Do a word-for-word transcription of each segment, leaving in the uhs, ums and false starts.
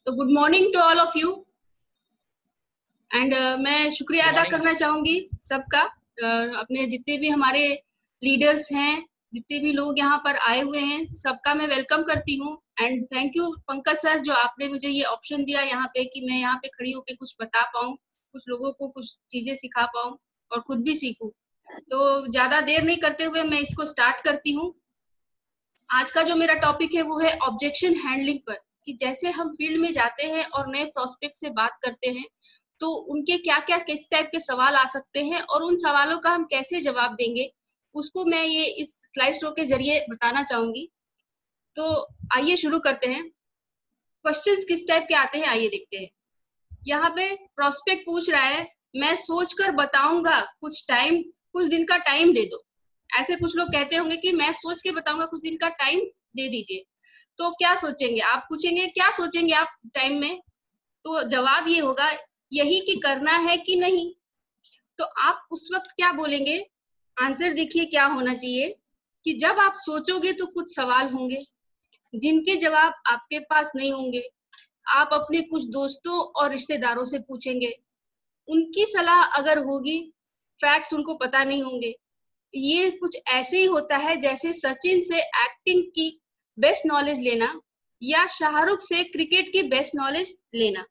तो good morning to all of you and मैं शुक्रिया गुड अदा मॉर्निंग। करना चाहूंगी सबका, uh, अपने जितने भी हमारे लीडर्स हैं, जितने भी लोग यहाँ पर आए हुए हैं, सबका मैं वेलकम करती हूँ। And thank you Pankaj sir, जो आपने मुझे ये ऑप्शन दिया यहाँ पे कि मैं यहाँ पे खड़ी होकर कुछ बता पाऊँ, कुछ लोगों को कुछ चीजें सिखा पाऊँ और खुद भी सीखूं। तो ज्यादा देर नहीं करते हुए मैं इसको स्टार्ट करती हूँ। आज का जो मेरा टॉपिक है वो है ऑब्जेक्शन हैंडलिंग पर, कि जैसे हम फील्ड में जाते हैं और नए प्रोस्पेक्ट से बात करते हैं तो उनके क्या क्या किस टाइप के सवाल आ सकते हैं और उन सवालों का हम कैसे जवाब देंगे, उसको मैं ये इस स्लाइड शो के जरिए बताना चाहूंगी। तो आइए शुरू करते हैं। क्वेश्चंस किस टाइप के आते हैं आइए देखते हैं। यहाँ पे प्रोस्पेक्ट पूछ रहा है, मैं सोचकर बताऊंगा, कुछ टाइम कुछ दिन का टाइम दे दो। ऐसे कुछ लोग कहते होंगे कि मैं सोच के बताऊंगा, कुछ दिन का टाइम दे दीजिए। तो क्या सोचेंगे आप? पूछेंगे क्या सोचेंगे आप टाइम में? तो जवाब ये होगा यही कि करना है कि नहीं। तो आप उस वक्त क्या बोलेंगे? आंसर देखिए क्या होना चाहिए कि जब आप सोचोगे तो कुछ सवाल होंगे जिनके जवाब आपके पास नहीं होंगे। आप अपने कुछ दोस्तों और रिश्तेदारों से पूछेंगे, उनकी सलाह अगर होगी, फैक्ट्स उनको पता नहीं होंगे। ये कुछ ऐसे ही होता है जैसे सचिन से एक्टिंग की बेस्ट नॉलेज लेना या शाहरुख से क्रिकेट की बेस्ट नॉलेज लेना,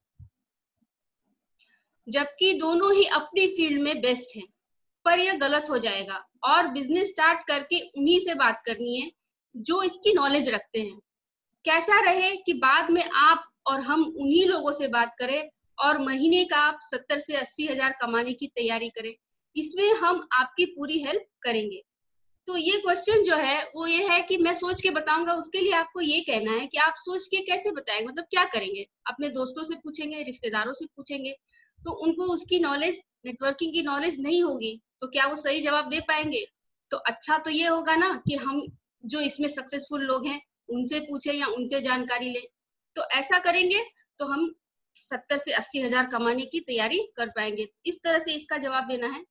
जबकि दोनों ही अपनी फील्ड में बेस्ट हैं। पर यह गलत हो जाएगा और बिजनेस स्टार्ट करके उन्हीं से बात करनी है जो इसकी नॉलेज रखते हैं। कैसा रहे कि बाद में आप और हम उन्हीं लोगों से बात करें और महीने का आप सत्तर से अस्सी हजार कमाने की तैयारी करें, इसमें हम आपकी पूरी हेल्प करेंगे। तो ये क्वेश्चन जो है वो ये है कि मैं सोच के बताऊंगा, उसके लिए आपको ये कहना है कि आप सोच के कैसे बताएंगे, मतलब क्या करेंगे? अपने दोस्तों से पूछेंगे, रिश्तेदारों से पूछेंगे, तो उनको उसकी नॉलेज, नेटवर्किंग की नॉलेज नहीं होगी, तो क्या वो सही जवाब दे पाएंगे? तो अच्छा तो ये होगा ना कि हम जो इसमें सक्सेसफुल लोग हैं उनसे पूछे या उनसे जानकारी ले। तो ऐसा करेंगे तो हम सत्तर से अस्सी हजार कमाने की तैयारी कर पाएंगे। इस तरह से इसका जवाब देना है।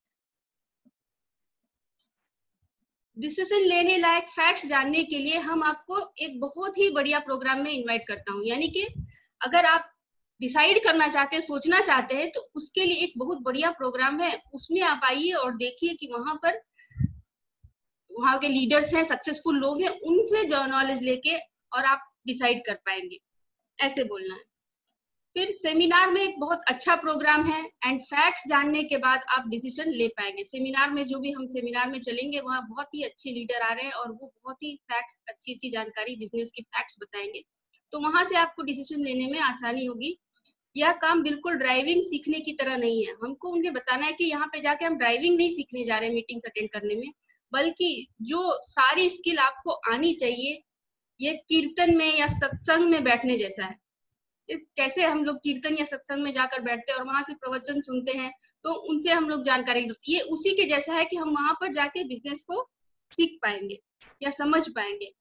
डिसीजन लेने लायक फैक्ट्स जानने के लिए हम आपको एक बहुत ही बढ़िया प्रोग्राम में इनवाइट करता हूँ। यानी कि अगर आप डिसाइड करना चाहते हैं, सोचना चाहते हैं, तो उसके लिए एक बहुत बढ़िया प्रोग्राम है। उसमें आप आइए और देखिए कि वहां पर वहां के लीडर्स हैं, सक्सेसफुल लोग हैं, उनसे जो नॉलेज लेके और आप डिसाइड कर पाएंगे, ऐसे बोलना है। फिर सेमिनार में एक बहुत अच्छा प्रोग्राम है एंड फैक्ट्स जानने के बाद आप डिसीजन ले पाएंगे। सेमिनार में जो भी हम सेमिनार में चलेंगे वहाँ बहुत ही अच्छे लीडर आ रहे हैं और वो बहुत ही फैक्ट्स, अच्छी अच्छी जानकारी, बिजनेस की फैक्ट्स बताएंगे, तो वहां से आपको डिसीजन लेने में आसानी होगी। यह काम बिल्कुल ड्राइविंग सीखने की तरह नहीं है। हमको उन्हें बताना है कि यहाँ पे जाके हम ड्राइविंग नहीं सीखने जा रहे हैं मीटिंग्स अटेंड करने में, बल्कि जो सारी स्किल आपको आनी चाहिए, ये कीर्तन में या सत्संग में बैठने जैसा है। इस कैसे हम लोग कीर्तन या सत्संग में जाकर बैठते हैं और वहां से प्रवचन सुनते हैं, तो उनसे हम लोग जानकारी, ये उसी के जैसा है कि हम वहां पर जाके बिजनेस को सीख पाएंगे या समझ पाएंगे।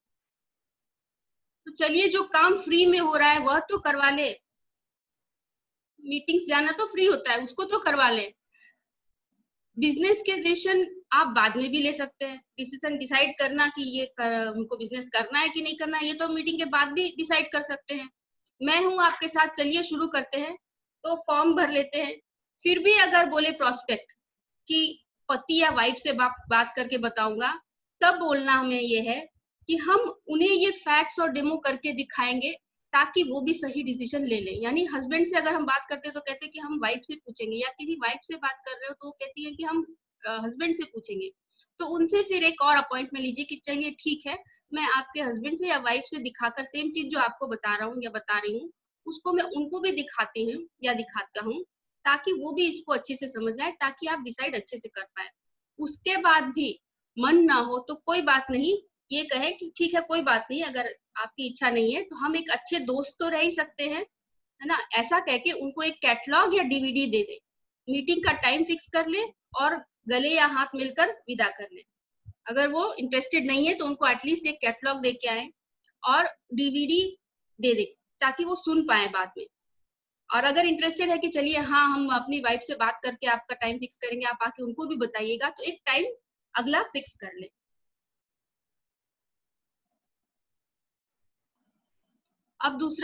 तो चलिए, जो काम फ्री में हो रहा है वह तो करवा ले। मीटिंग्स जाना तो फ्री होता है, उसको तो करवा ले। बिजनेस के डिसीजन आप बाद में भी ले सकते हैं। डिसीजन डिसाइड करना कि ये कर, हमको बिजनेस करना है कि नहीं करना है, ये तो मीटिंग के बाद भी डिसाइड कर सकते हैं। मैं हूं आपके साथ, चलिए शुरू करते हैं। तो फॉर्म भर लेते हैं। फिर भी अगर बोले प्रोस्पेक्ट कि पति या वाइफ से बात बात करके बताऊंगा, तब बोलना हमें ये है कि हम उन्हें ये फैक्ट्स और डेमो करके दिखाएंगे ताकि वो भी सही डिसीजन ले लें। यानी हस्बैंड से अगर हम बात करते हैं तो कहते हैं कि हम वाइफ से पूछेंगे, या किसी वाइफ से बात कर रहे हो तो वो कहती है कि हम हस्बैंड से पूछेंगे। तो उनसे फिर एक और अपॉइंटमेंट लीजिए कि चलिए ठीक है, मैं आपके हस्बैंड से या वाइफ से दिखाकर सेम चीज जो आपको बता रहा हूँ या बता रही हूँ, उसको मैं उनको भी दिखाती हूँ या दिखाता हूँ, ताकि वो भी इसको अच्छे से समझ जाए, ताकि आप डिसाइड अच्छे से कर पाए। उसके बाद भी मन ना हो तो कोई बात नहीं, ये कहे कि ठीक है कोई बात नहीं, अगर आपकी इच्छा नहीं है तो हम एक अच्छे दोस्त तो रह ही सकते हैं, है ना। ऐसा कह के उनको एक कैटलॉग या डीवीडी दे दे, मीटिंग का टाइम फिक्स कर ले और गले या हाथ मिलकर विदा कर ले। अगर वो इंटरेस्टेड नहीं है तो उनको एटलीस्ट एक कैटलॉग दे के आए और डीवीडी दे दे, ताकि वो सुन पाए बाद में। और अगर इंटरेस्टेड है कि चलिए हाँ हम अपनी वाइफ से बात करके आपका टाइम फिक्स करेंगे, आप आके उनको भी बताइएगा, तो एक टाइम अगला फिक्स कर ले। अब दूसरा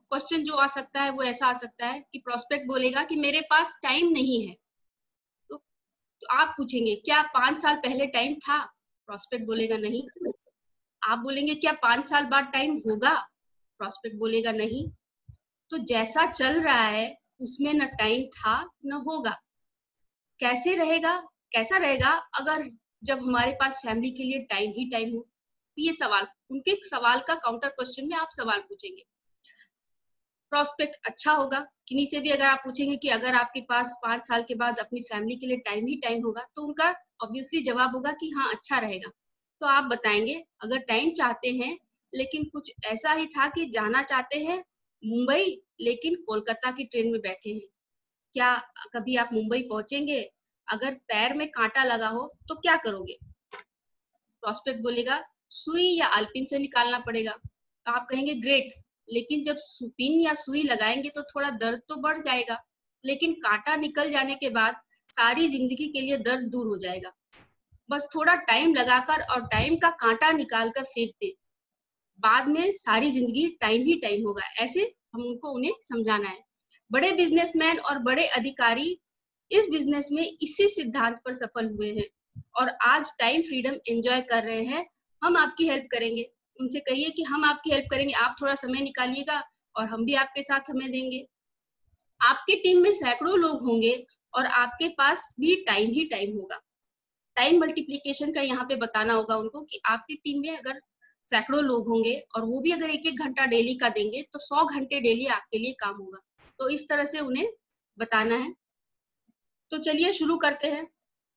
क्वेश्चन जो आ सकता है वो ऐसा आ सकता है कि प्रोस्पेक्ट बोलेगा कि मेरे पास टाइम नहीं है, तो, तो आप पूछेंगे क्या पांच साल पहले टाइम था? प्रोस्पेक्ट बोलेगा नहीं। आप बोलेंगे क्या पांच साल बाद टाइम होगा? प्रोस्पेक्ट बोलेगा नहीं। तो जैसा चल रहा है उसमें न टाइम था न होगा। कैसे रहेगा? कैसा रहेगा अगर जब हमारे पास फैमिली के लिए टाइम ही टाइम हो? ये सवाल, उनके सवाल का काउंटर क्वेश्चन में आप सवाल पूछेंगे। प्रोस्पेक्ट अच्छा होगा। किन्हीं से भी अगर आप पूछेंगे कि अगर आपके पास पांच साल के बाद अपनी फैमिली के लिए टाइम ही टाइम होगा, तो उनका ऑब्वियसली जवाब होगा कि हाँ अच्छा रहेगा। तो आप बताएंगे अगर टाइम चाहते हैं लेकिन कुछ ऐसा ही था कि जाना चाहते हैं मुंबई लेकिन कोलकाता की ट्रेन में बैठे हैं, क्या कभी आप मुंबई पहुंचेंगे? अगर पैर में कांटा लगा हो तो क्या करोगे? प्रोस्पेक्ट बोलेगा सुई या अल्पिन से निकालना पड़ेगा। तो आप कहेंगे ग्रेट, लेकिन जब पिन या सुई लगाएंगे तो थोड़ा दर्द तो बढ़ जाएगा, लेकिन कांटा निकल जाने के बाद सारी जिंदगी के लिए दर्द दूर हो जाएगा। बस थोड़ा टाइम लगाकर और टाइम का कांटा निकालकर फेंक दे, बाद में सारी जिंदगी टाइम ही टाइम होगा। ऐसे हम उनको उन्हें समझाना है। बड़े बिजनेसमैन और बड़े अधिकारी इस बिजनेस में इसी सिद्धांत पर सफल हुए हैं और आज टाइम फ्रीडम एंजॉय कर रहे हैं। हम आपकी हेल्प करेंगे। उनसे कहिए कि हम आपकी हेल्प करेंगे, आप थोड़ा समय निकालिएगा और हम भी आपके साथ समय देंगे। आपके टीम में सैकड़ों लोग होंगे और आपके पास भी टाइम ही टाइम होगा। टाइम मल्टीप्लिकेशन का यहाँ पे बताना होगा उनको कि आपकी टीम में अगर सैकड़ों लोग होंगे और वो भी अगर एक एक घंटा डेली का देंगे तो सौ घंटे डेली आपके लिए काम होगा। तो इस तरह से उन्हें बताना है। तो चलिए शुरू करते हैं।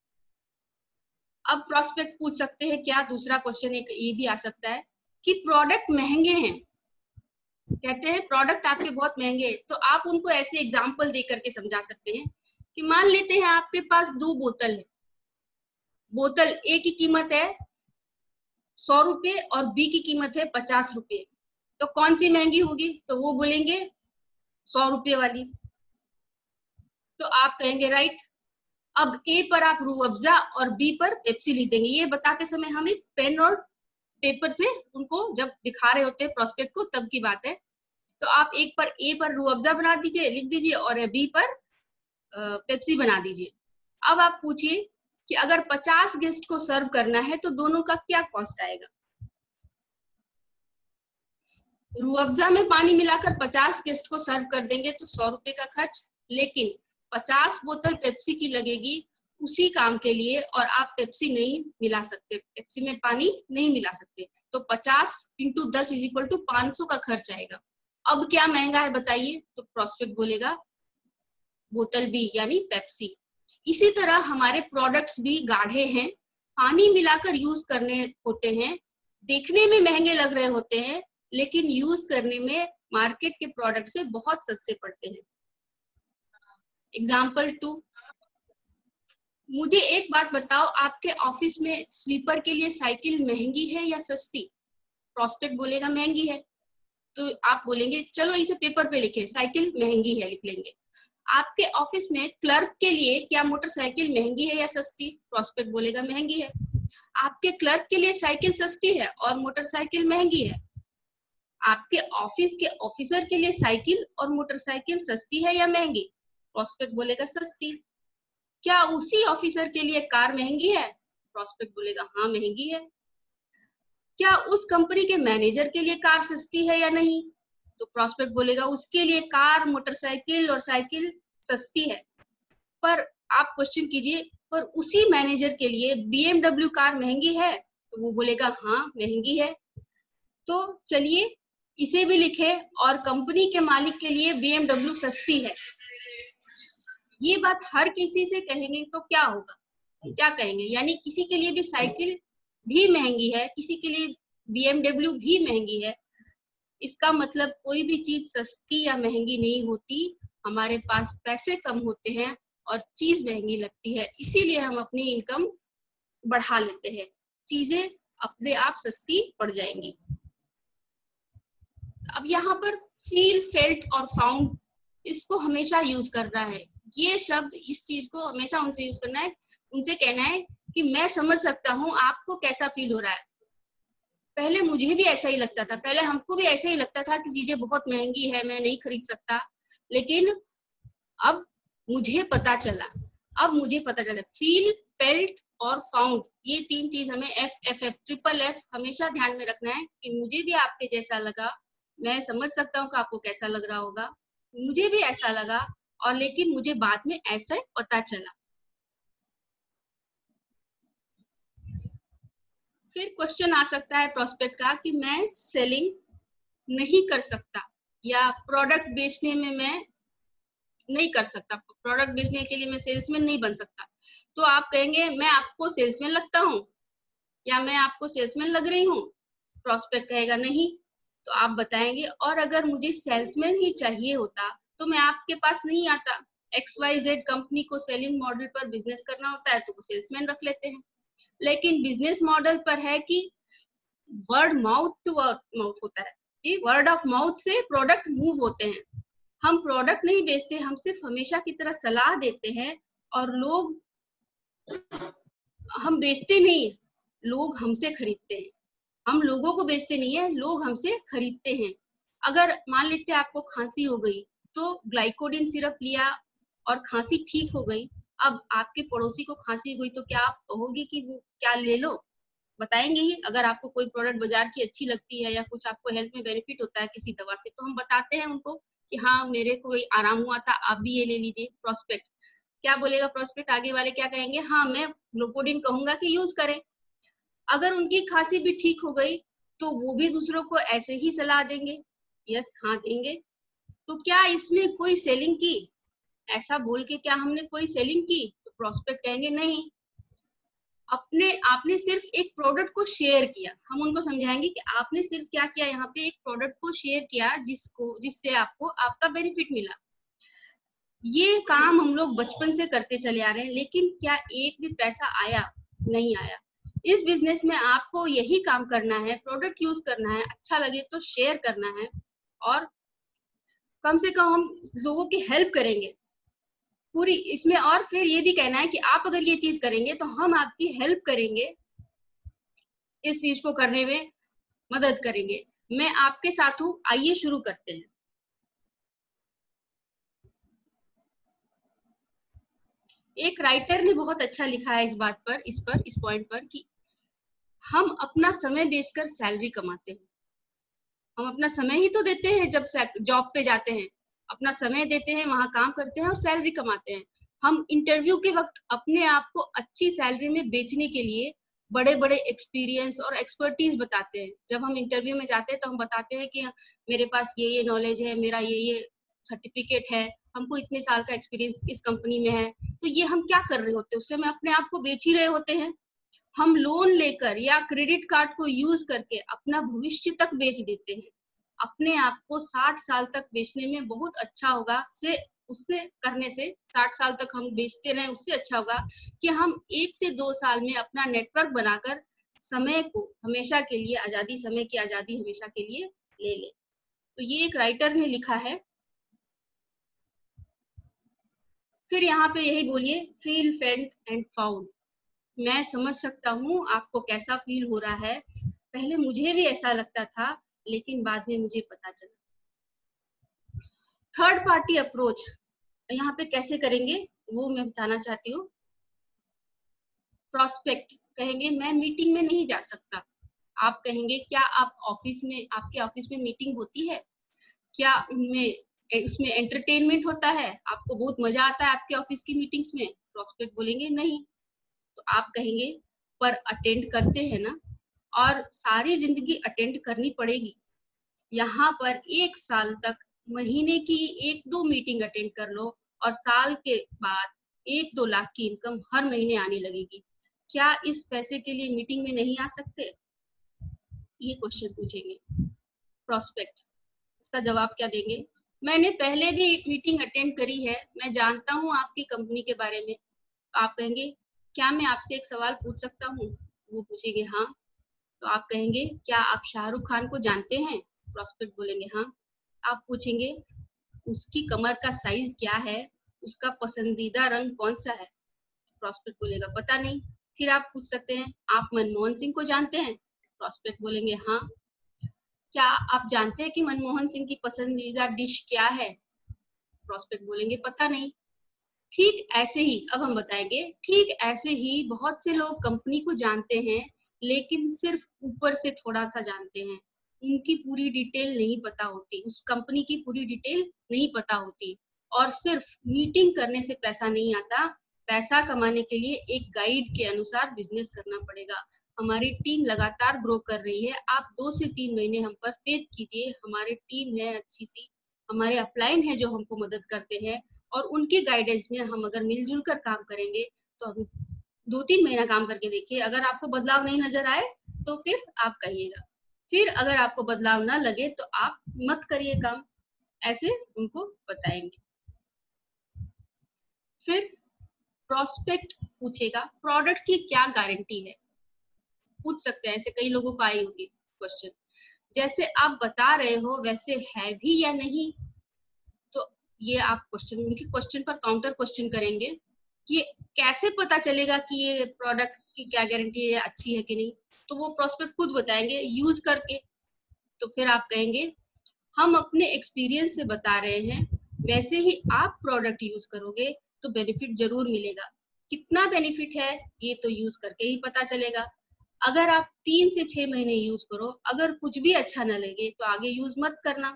अब प्रोस्पेक्ट पूछ सकते हैं क्या, दूसरा क्वेश्चन एक ये भी आ सकता है कि प्रोडक्ट महंगे हैं, कहते हैं प्रोडक्ट आपके बहुत महंगे हैं, तो आप उनको ऐसे एग्जांपल दे करके समझा सकते हैं कि मान लेते हैं आपके पास दो बोतल है, बोतल ए की कीमत है सौ रुपए और बी की कीमत है पचास रुपए, तो कौन सी महंगी होगी? तो वो बोलेंगे सौ रुपए वाली। तो आप कहेंगे राइट। अब ए पर आप रूह अफ़ज़ा और बी पर पेप्सी लिख देंगे। ये बताते समय हमें पेन और पेपर से उनको जब दिखा रहे होते हैं प्रोस्पेक्ट को, तब की बात है। तो आप एक पर ए पर रूह अफ़ज़ा बना दीजिए, लिख दीजिए, और बी पर पेप्सी बना दीजिए। अब आप पूछिए कि अगर पचास गेस्ट को सर्व करना है तो दोनों का क्या कॉस्ट आएगा? रूह अफ़ज़ा में पानी मिलाकर पचास गेस्ट को सर्व कर देंगे तो सौ रुपए का खर्च, लेकिन पचास बोतल पेप्सी की लगेगी उसी काम के लिए और आप पेप्सी नहीं मिला सकते, पेप्सी में पानी नहीं मिला सकते। तो पचास इंटू दस इज इक्वल टू पांच सौ का खर्च आएगा। अब क्या महंगा है बताइए? तो प्रोस्पेक्ट बोलेगा बोतल बी यानी पेप्सी। इसी तरह हमारे प्रोडक्ट्स भी गाढ़े हैं, पानी मिलाकर यूज करने होते हैं, देखने में महंगे लग रहे होते हैं, लेकिन यूज करने में मार्केट के प्रोडक्ट से बहुत सस्ते पड़ते हैं। एग्जाम्पल टू, मुझे एक बात बताओ, आपके ऑफिस में स्लीपर के लिए साइकिल महंगी है या सस्ती? प्रोस्पेक्ट बोलेगा महंगी है। तो आप बोलेंगे चलो इसे पेपर पे लिखे, साइकिल महंगी है, लिख लेंगे। आपके ऑफिस में क्लर्क के लिए क्या मोटरसाइकिल महंगी है या सस्ती? प्रोस्पेक्ट बोलेगा महंगी है। आपके क्लर्क के लिए साइकिल सस्ती है और मोटरसाइकिल महंगी है। आपके ऑफिस के ऑफिसर के लिए साइकिल और मोटरसाइकिल सस्ती है या महंगी? प्रोस्पेक्ट बोलेगा सस्ती। क्या उसी ऑफिसर के लिए कार महंगी है? प्रोस्पेक्ट बोलेगा हाँ महंगी है। क्या उस कंपनी के मैनेजर के लिए कार सस्ती है या नहीं? तो प्रोस्पेक्ट बोलेगा उसके लिए कार, मोटरसाइकिल और साइकिल सस्ती है। पर आप क्वेश्चन कीजिए पर उसी मैनेजर के लिए बीएमडब्ल्यू कार महंगी है? तो वो बोलेगा हाँ महंगी है। तो चलिए इसे भी लिखे और कंपनी के मालिक के लिए बीएमडब्ल्यू सस्ती है। ये बात हर किसी से कहेंगे तो क्या होगा? क्या कहेंगे? यानी किसी के लिए भी साइकिल भी महंगी है, किसी के लिए बीएमडब्ल्यू भी महंगी है। इसका मतलब कोई भी चीज सस्ती या महंगी नहीं होती, हमारे पास पैसे कम होते हैं और चीज महंगी लगती है, इसीलिए हम अपनी इनकम बढ़ा लेते हैं, चीजें अपने आप सस्ती पड़ जाएंगी। अब यहाँ पर फील, फेल्ट और फाउंड, इसको हमेशा यूज करना है। ये शब्द, इस चीज को हमेशा उनसे यूज करना है, उनसे कहना है कि मैं समझ सकता हूँ आपको कैसा फील हो रहा है। पहले मुझे भी ऐसा ही लगता था, पहले हमको भी ऐसा ही लगता था कि चीजें बहुत महंगी है, मैं नहीं खरीद सकता। लेकिन अब मुझे पता चला, अब मुझे पता चला फील, फेल्ट और फाउंड, ये तीन चीज हमें F F F triple F हमेशा ध्यान में रखना है कि मुझे भी आपके जैसा लगा। मैं समझ सकता हूँ कि आपको कैसा लग रहा होगा, मुझे भी ऐसा लगा, और लेकिन मुझे बाद में ऐसा पता चला। फिर क्वेश्चन आ सकता है प्रोस्पेक्ट का कि मैं सेलिंग नहीं कर सकता या प्रोडक्ट बेचने में मैं नहीं कर सकता, प्रोडक्ट बेचने के लिए मैं सेल्समैन नहीं बन सकता। तो आप कहेंगे मैं आपको सेल्समैन लगता हूँ या मैं आपको सेल्समैन लग रही हूँ? प्रोस्पेक्ट कहेगा नहीं। तो आप बताएंगे और अगर मुझे सेल्समैन ही चाहिए होता तो मैं आपके पास नहीं आता। एक्स वाई जेड कंपनी को सेलिंग मॉडल पर बिजनेस करना होता है तो वो सेल्समैन रख लेते हैं, लेकिन बिजनेस मॉडल पर है कि word mouth to word mouth होता है, कि वर्ड ऑफ माउथ से प्रोडक्ट मूव होते हैं। हम प्रोडक्ट नहीं बेचते, हम सिर्फ हमेशा की तरह सलाह देते हैं, और लोग, हम बेचते नहीं, लोग हमसे खरीदते हैं। हम लोगों को बेचते नहीं है, लोग हमसे खरीदते हैं। अगर मान लेते आपको खांसी हो गई तो ग्लाइकोडिन सिरप लिया और खांसी ठीक हो गई, अब आपके पड़ोसी को खांसी हो गई तो क्या आप कहोगे कि वो क्या ले लो? बताएंगे ही। अगर आपको कोई प्रोडक्ट बाजार की अच्छी लगती है या कुछ आपको हेल्थ में बेनिफिट होता है किसी दवा से, तो हम बताते हैं उनको कि हाँ मेरे को आराम हुआ था, आप भी ये ले लीजिए। प्रोस्पेक्ट क्या बोलेगा? प्रोस्पेक्ट आगे वाले क्या कहेंगे? हाँ मैं ग्लूकोडिन कहूंगा कि यूज करें। अगर उनकी खांसी भी ठीक हो गई तो वो भी दूसरों को ऐसे ही सलाह देंगे। यस, हाँ देंगे। तो क्या इसमें कोई सेलिंग की? ऐसा बोल के क्या हमने कोई सेलिंग की? तो प्रोस्पेक्ट कहेंगे नहीं, अपने आपने सिर्फ एक प्रोडक्ट को शेयर किया। हम उनको समझाएंगे कि आपने सिर्फ क्या किया, यहाँ पे एक प्रोडक्ट को शेयर किया जिसको जिससे आपको आपका बेनिफिट मिला। ये काम हम लोग बचपन से करते चले आ रहे हैं, लेकिन क्या एक भी पैसा आया? नहीं आया। इस बिजनेस में आपको यही काम करना है, प्रोडक्ट यूज करना है, अच्छा लगे तो शेयर करना है, और कम से कम हम लोगों की हेल्प करेंगे पूरी इसमें। और फिर ये भी कहना है कि आप अगर ये चीज करेंगे तो हम आपकी हेल्प करेंगे, इस चीज को करने में मदद करेंगे। मैं आपके साथ हूँ, आइए शुरू करते हैं। एक राइटर ने बहुत अच्छा लिखा है इस बात पर, इस पर इस पॉइंट पर कि हम अपना समय बेचकर सैलरी कमाते हैं। हम अपना समय ही तो देते हैं, जब जॉब पे जाते हैं अपना समय देते हैं, वहां काम करते हैं और सैलरी कमाते हैं। हम इंटरव्यू के वक्त अपने आप को अच्छी सैलरी में बेचने के लिए बड़े बड़े एक्सपीरियंस और एक्सपर्टीज बताते हैं। जब हम इंटरव्यू में जाते हैं तो हम बताते हैं कि मेरे पास ये ये नॉलेज है, मेरा ये ये सर्टिफिकेट है, हमको इतने साल का एक्सपीरियंस इस कंपनी में है। तो ये हम क्या कर रहे होते हैं? उससे हम अपने आप को बेच ही रहे होते हैं। हम लोन लेकर या क्रेडिट कार्ड को यूज करके अपना भविष्य तक बेच देते हैं। अपने आप को साठ साल तक बेचने में बहुत अच्छा होगा से उससे करने से साठ साल तक हम बेचते रहे, उससे अच्छा होगा कि हम एक से दो साल में अपना नेटवर्क बनाकर समय को हमेशा के लिए आजादी, समय की आजादी हमेशा के लिए ले ले। तो ये एक राइटर ने लिखा है। फिर यहाँ पे यही बोलिए, फील, फेल्ट एंड फाउंड। मैं समझ सकता हूँ आपको कैसा फील हो रहा है, पहले मुझे भी ऐसा लगता था लेकिन बाद में मुझे पता चला। थर्ड पार्टी अप्रोच यहाँ पे कैसे करेंगे वो मैं बताना चाहती हूँ। प्रोस्पेक्ट कहेंगे मैं मीटिंग में नहीं जा सकता। आप कहेंगे क्या आप ऑफिस में, आपके ऑफिस में मीटिंग होती है क्या? उनमें उसमें एंटरटेनमेंट होता है? आपको बहुत मजा आता है आपके ऑफिस की मीटिंग्स में? प्रोस्पेक्ट बोलेंगे नहीं। तो आप कहेंगे पर अटेंड करते हैं ना, और सारी जिंदगी अटेंड करनी पड़ेगी। यहाँ पर एक साल तक महीने की एक दो मीटिंग अटेंड कर लो और साल के बाद एक दो लाख की इनकम हर महीने आने लगेगी। क्या इस पैसे के लिए मीटिंग में नहीं आ सकते? ये क्वेश्चन पूछेंगे प्रोस्पेक्ट। इसका जवाब क्या देंगे? मैंने पहले भी मीटिंग अटेंड करी है, मैं जानता हूँ आपकी कंपनी के बारे में। आप कहेंगे क्या मैं आपसे एक सवाल पूछ सकता हूँ? वो पूछेंगे हाँ। तो आप कहेंगे क्या आप शाहरुख खान को जानते हैं? प्रोस्पेक्ट बोलेंगे हाँ। आप पूछेंगे उसकी कमर का साइज क्या है, उसका पसंदीदा रंग कौन सा है? प्रोस्पेक्ट बोलेगा पता नहीं। फिर आप पूछ सकते हैं आप मनमोहन सिंह को जानते हैं? प्रॉस्पेक्ट बोलेंगे हाँ। क्या आप जानते हैं कि मनमोहन सिंह की पसंदीदा डिश क्या है? प्रॉस्पेक्ट बोलेंगे पता नहीं। ठीक ऐसे ही अब हम बताएंगे, ठीक ऐसे ही बहुत से लोग कंपनी को जानते हैं लेकिन सिर्फ ऊपर से थोड़ा सा जानते हैं, उनकी पूरी डिटेल नहीं पता होती, उस कंपनी की पूरी डिटेल नहीं पता होती। और सिर्फ मीटिंग करने से पैसा नहीं आता, पैसा कमाने के लिए एक गाइड के अनुसार बिजनेस करना पड़ेगा। हमारी टीम लगातार ग्रो कर रही है, आप दो से तीन महीने हम पर फेथ कीजिए। हमारी टीम है अच्छी सी, हमारे अपलाइन है जो हमको मदद करते हैं, और उनके गाइडेंस में हम अगर मिलजुल कर काम करेंगे तो हम दो तीन महीना काम करके देखिए, अगर आपको बदलाव नहीं नजर आए तो फिर आप कहिएगा, फिर अगर आपको बदलाव ना लगे तो आप मत करिए काम, ऐसे उनको बताएंगे। फिर प्रोस्पेक्ट पूछेगा प्रोडक्ट की क्या गारंटी है, पूछ सकते हैं, ऐसे कई लोगों को आई होगी क्वेश्चन, जैसे आप बता रहे हो वैसे है भी या नहीं। तो ये आप क्वेश्चन, उनके क्वेश्चन पर काउंटर क्वेश्चन करेंगे कि कैसे पता चलेगा कि ये प्रोडक्ट की क्या गारंटी है, अच्छी है कि नहीं। तो वो प्रोस्पेक्ट खुद बताएंगे यूज करके। तो फिर आप कहेंगे हम अपने एक्सपीरियंस से बता रहे हैं, वैसे ही आप प्रोडक्ट यूज करोगे तो बेनिफिट जरूर मिलेगा। कितना बेनिफिट है ये तो यूज करके ही पता चलेगा। अगर आप तीन से छह महीने यूज करो, अगर कुछ भी अच्छा ना लगे तो आगे यूज मत करना।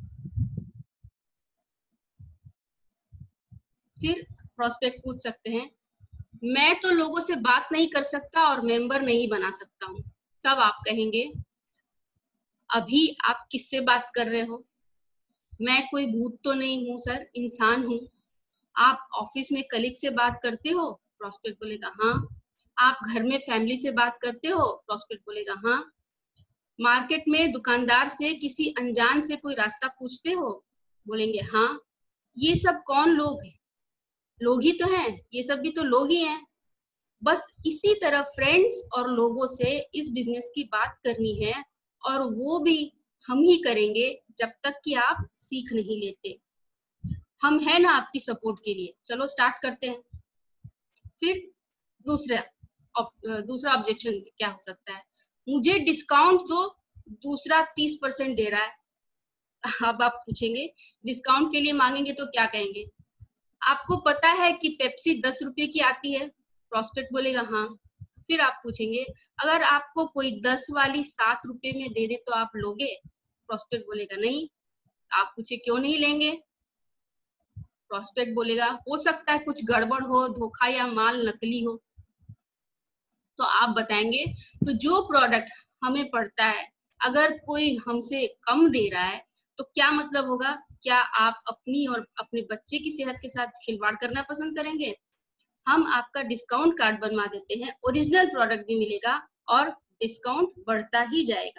फिर प्रोस्पेक्ट पूछ सकते हैं मैं तो लोगों से बात नहीं कर सकता और मेंबर नहीं बना सकता हूँ। तब आप कहेंगे अभी आप किससे बात कर रहे हो? मैं कोई भूत तो नहीं हूँ सर, इंसान हूँ। आप ऑफिस में कलीग से बात करते हो? प्रोस्पेक्ट बोलेगा हाँ। आप घर में फैमिली से बात करते हो? प्रोस्पेक्ट बोलेगा हाँ। मार्केट में दुकानदार से किसी अनजान से कोई रास्ता पूछते हो? बोलेंगे हाँ। ये सब कौन लोग हैं? लोग ही तो हैं, ये सब भी तो लोग ही हैं। बस इसी तरह फ्रेंड्स और लोगों से इस बिजनेस की बात करनी है, और वो भी हम ही करेंगे जब तक कि आप सीख नहीं लेते। हम है ना आपकी सपोर्ट के लिए, चलो स्टार्ट करते हैं। फिर दूसरा दूसरा ऑब्जेक्शन क्या हो सकता है? मुझे डिस्काउंट दो, दूसरा तीस परसेंट दे रहा है। अब आप पूछेंगे डिस्काउंट के लिए मांगेंगे तो क्या कहेंगे? आपको पता है कि पेप्सी दस रुपए की आती है? प्रोस्पेक्ट बोलेगा हाँ। फिर आप पूछेंगे अगर आपको कोई दस वाली सात रुपए में दे दे तो आप लोगे? प्रोस्पेक्ट बोलेगा नहीं। आप पूछे क्यों नहीं लेंगे? प्रोस्पेक्ट बोलेगा हो सकता है कुछ गड़बड़ हो, धोखा या माल नकली हो। तो आप बताएंगे तो जो प्रोडक्ट हमें पड़ता है अगर कोई हमसे कम दे रहा है तो क्या मतलब होगा? क्या आप अपनी और अपने बच्चे की सेहत के साथ खिलवाड़ करना पसंद करेंगे? हम आपका डिस्काउंट कार्ड बनवा देते हैं, ओरिजिनल प्रोडक्ट भी मिलेगा और डिस्काउंट बढ़ता ही जाएगा।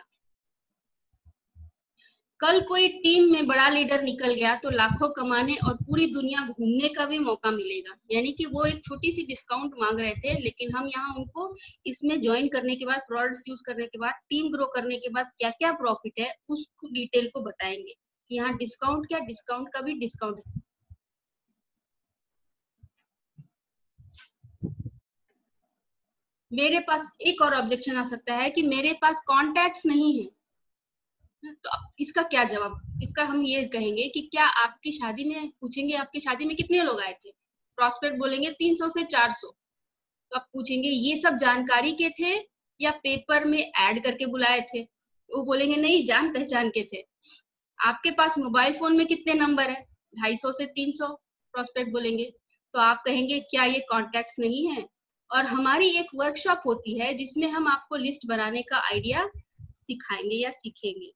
कल कोई टीम में बड़ा लीडर निकल गया तो लाखों कमाने और पूरी दुनिया घूमने का भी मौका मिलेगा। यानी कि वो एक छोटी सी डिस्काउंट मांग रहे थे, लेकिन हम यहाँ उनको इसमें ज्वाइन करने के बाद, प्रोडक्ट्स यूज करने के बाद, टीम ग्रो करने के बाद क्या क्या प्रॉफिट है उस डिटेल को बताएंगे कि यहाँ डिस्काउंट क्या, डिस्काउंट का भी डिस्काउंट है। मेरे पास एक और ऑब्जेक्शन आ सकता है कि मेरे पास कॉन्टैक्ट्स नहीं है। तो इसका क्या जवाब? इसका हम ये कहेंगे कि क्या आपकी शादी में, पूछेंगे आपकी शादी में कितने लोग आए थे? प्रोस्पेक्ट बोलेंगे तीन सौ से चार सौ। तो आप पूछेंगे ये सब जानकारी के थे या पेपर में ऐड करके बुलाए थे? वो बोलेंगे नहीं, जान पहचान के थे। आपके पास मोबाइल फोन में कितने नंबर है? ढाई सौ से तीन सौ। प्रोस्पेक्ट बोलेंगे। तो आप कहेंगे क्या ये कॉन्टैक्ट्स नहीं है? और हमारी एक वर्कशॉप होती है जिसमें हम आपको लिस्ट बनाने का आइडिया सिखाएंगे या सीखेंगे।